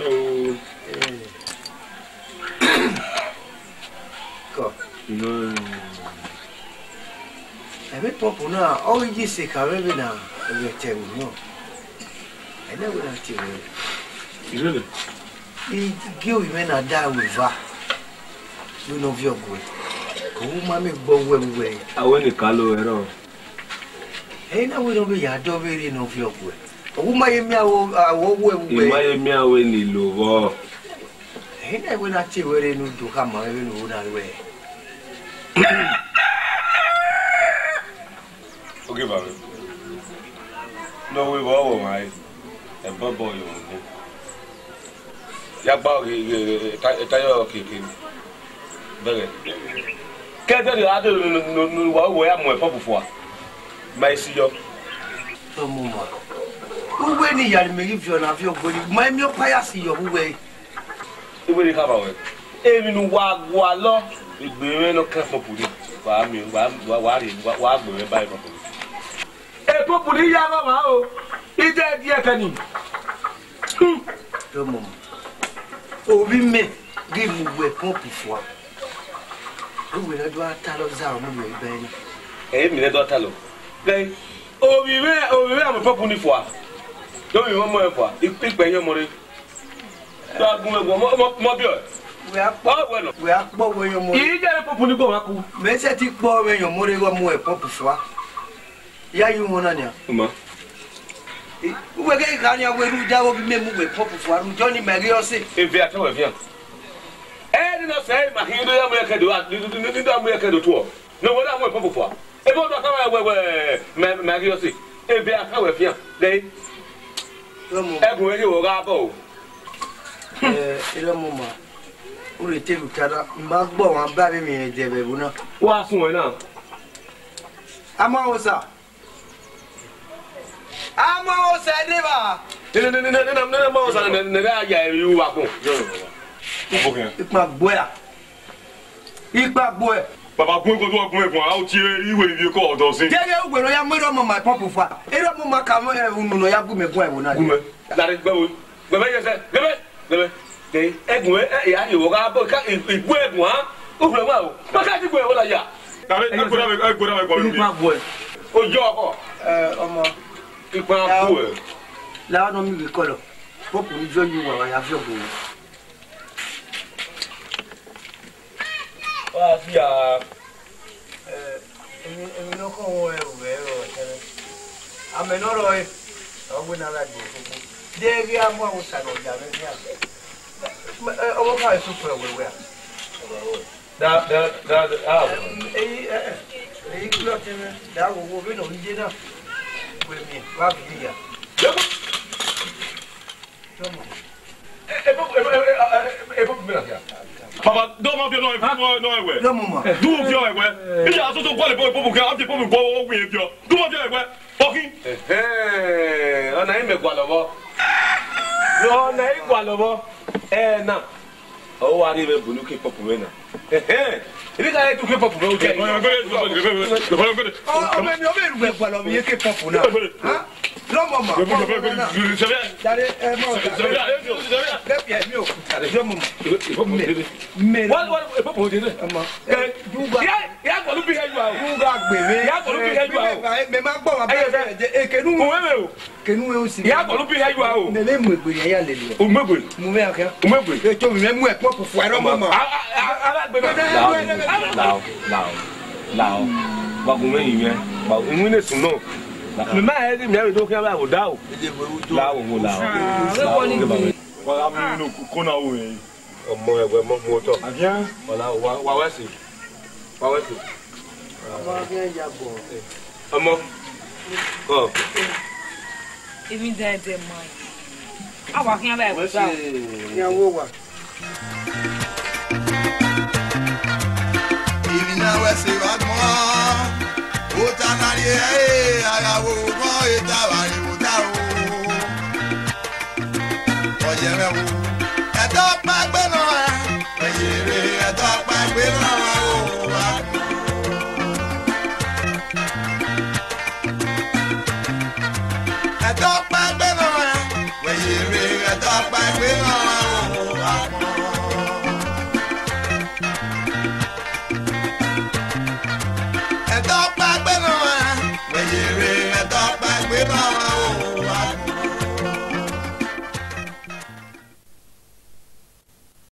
Ebe popo na o yi se ka bebe na e te wo no. Ene wo na ti wo. Really? I gi o me na da we va. You know vio go. Ko ma me gbo we. Awe ni kalo ero. E na we no be ya do be ri no vio go. O ma ye mi awo we. Ma ye mi awe ni lo bo. E na we na ti we re no do ka ma we no na we. Okay, baby. No, we've all right. A bubble, you know. Yabba, tayo, kicking. Very. Can't tell you, I don't know where I'm with before. My CEO. So, Mama. Who when you are making you have your body, my mere pious, your way. It will come away. Even Wagwalo, it will not care for pudding. I mean, Wagway by Bible. E populi ya mama o. Ide die kani. Mama. Obi me give me we pop for. we na do atalo za mo me ben mi ne do atalo gay obi we am popu ni fo a do mi mo e fo a ipe yan mo re do agun ego mo bi o we akpo we yan mo yi je popu ni go wa ku me se ti po we yan mo re go mo e popu fo a ya yu mo na ni a ma we ge ka ni a we ru ja wo bi me mu we popu fo a ru jo ni me ri o se e vi atawo e vi an ni no say ma hin do ya mo ya kedo ni do mo ya kedo to no wo da mo popu fo a e bo do atawo we me ri o se e vi atawo e vi an dei egun eri wo ga bo ile mo ma o le te lutara mba gbo wan ba mi mi je be bu na wa sun we na ama o sa ni ba ne ma o sa ne ga ya yu wa kun ipa gbo e baba gun ko do gun egun a o ti iwe ibi ko odo sin je ugwe no ya mo mo my pop fa ere mo ma ka mo unu no ya gu me gun e wo na gun me dare gbe ye se gbe de egun ya ni wo ga bo ka igu egun ha o fle wa o ma ka ti gbe wo la ya dare egbora me ko mi ipa gbo e o jo ko ọmọ ipa gbo e la no mi ko lo pop ni jo yu wa ya fi ogun wa fi a èmi ló kọ́ wọn ẹrù ọ̀tẹ́rẹ́ àmẹ́nọ́rọ̀ ẹ̀ ọgbẹ́ náà láti gbòòfò déérí àmọ́ àwọn sàlọ̀ ọ̀jà rẹ̀ ní àgbẹ̀ ọwọ́ káà èso pẹ̀ wẹ̀wẹ̀ à. èyí kúlọ̀ tẹ́lẹ̀ dáàbò wo bí lòún jẹ́ náà wẹ̀mí wá fi yíyà. Papa, don't want to know anywhere. No, Mama. Do of your way. If you are so quite a boy, after Popu go with you. Do of your way. Walking. On a Gualabo. No, na Gualabo. Now. Oh, I didn't Bunuki Popumena. If you got to keep up with you, no, Mama. Me ma e mi e do kan ba o da o la o mo la o wa mi no ko na o e ọmọ ẹgbẹ́ mo mo to abian wala wa wesi ọmọ abian ya bo ọmọ ko èmi de mai awa kan ba e ko sa ya wo wa èmi na wesi wa mo Otanari ayawo mo etawari otawo Oyere wo eto pagbe no eyere eto pagbe no wa eto pagbe no eyere eto pagbe no wa eto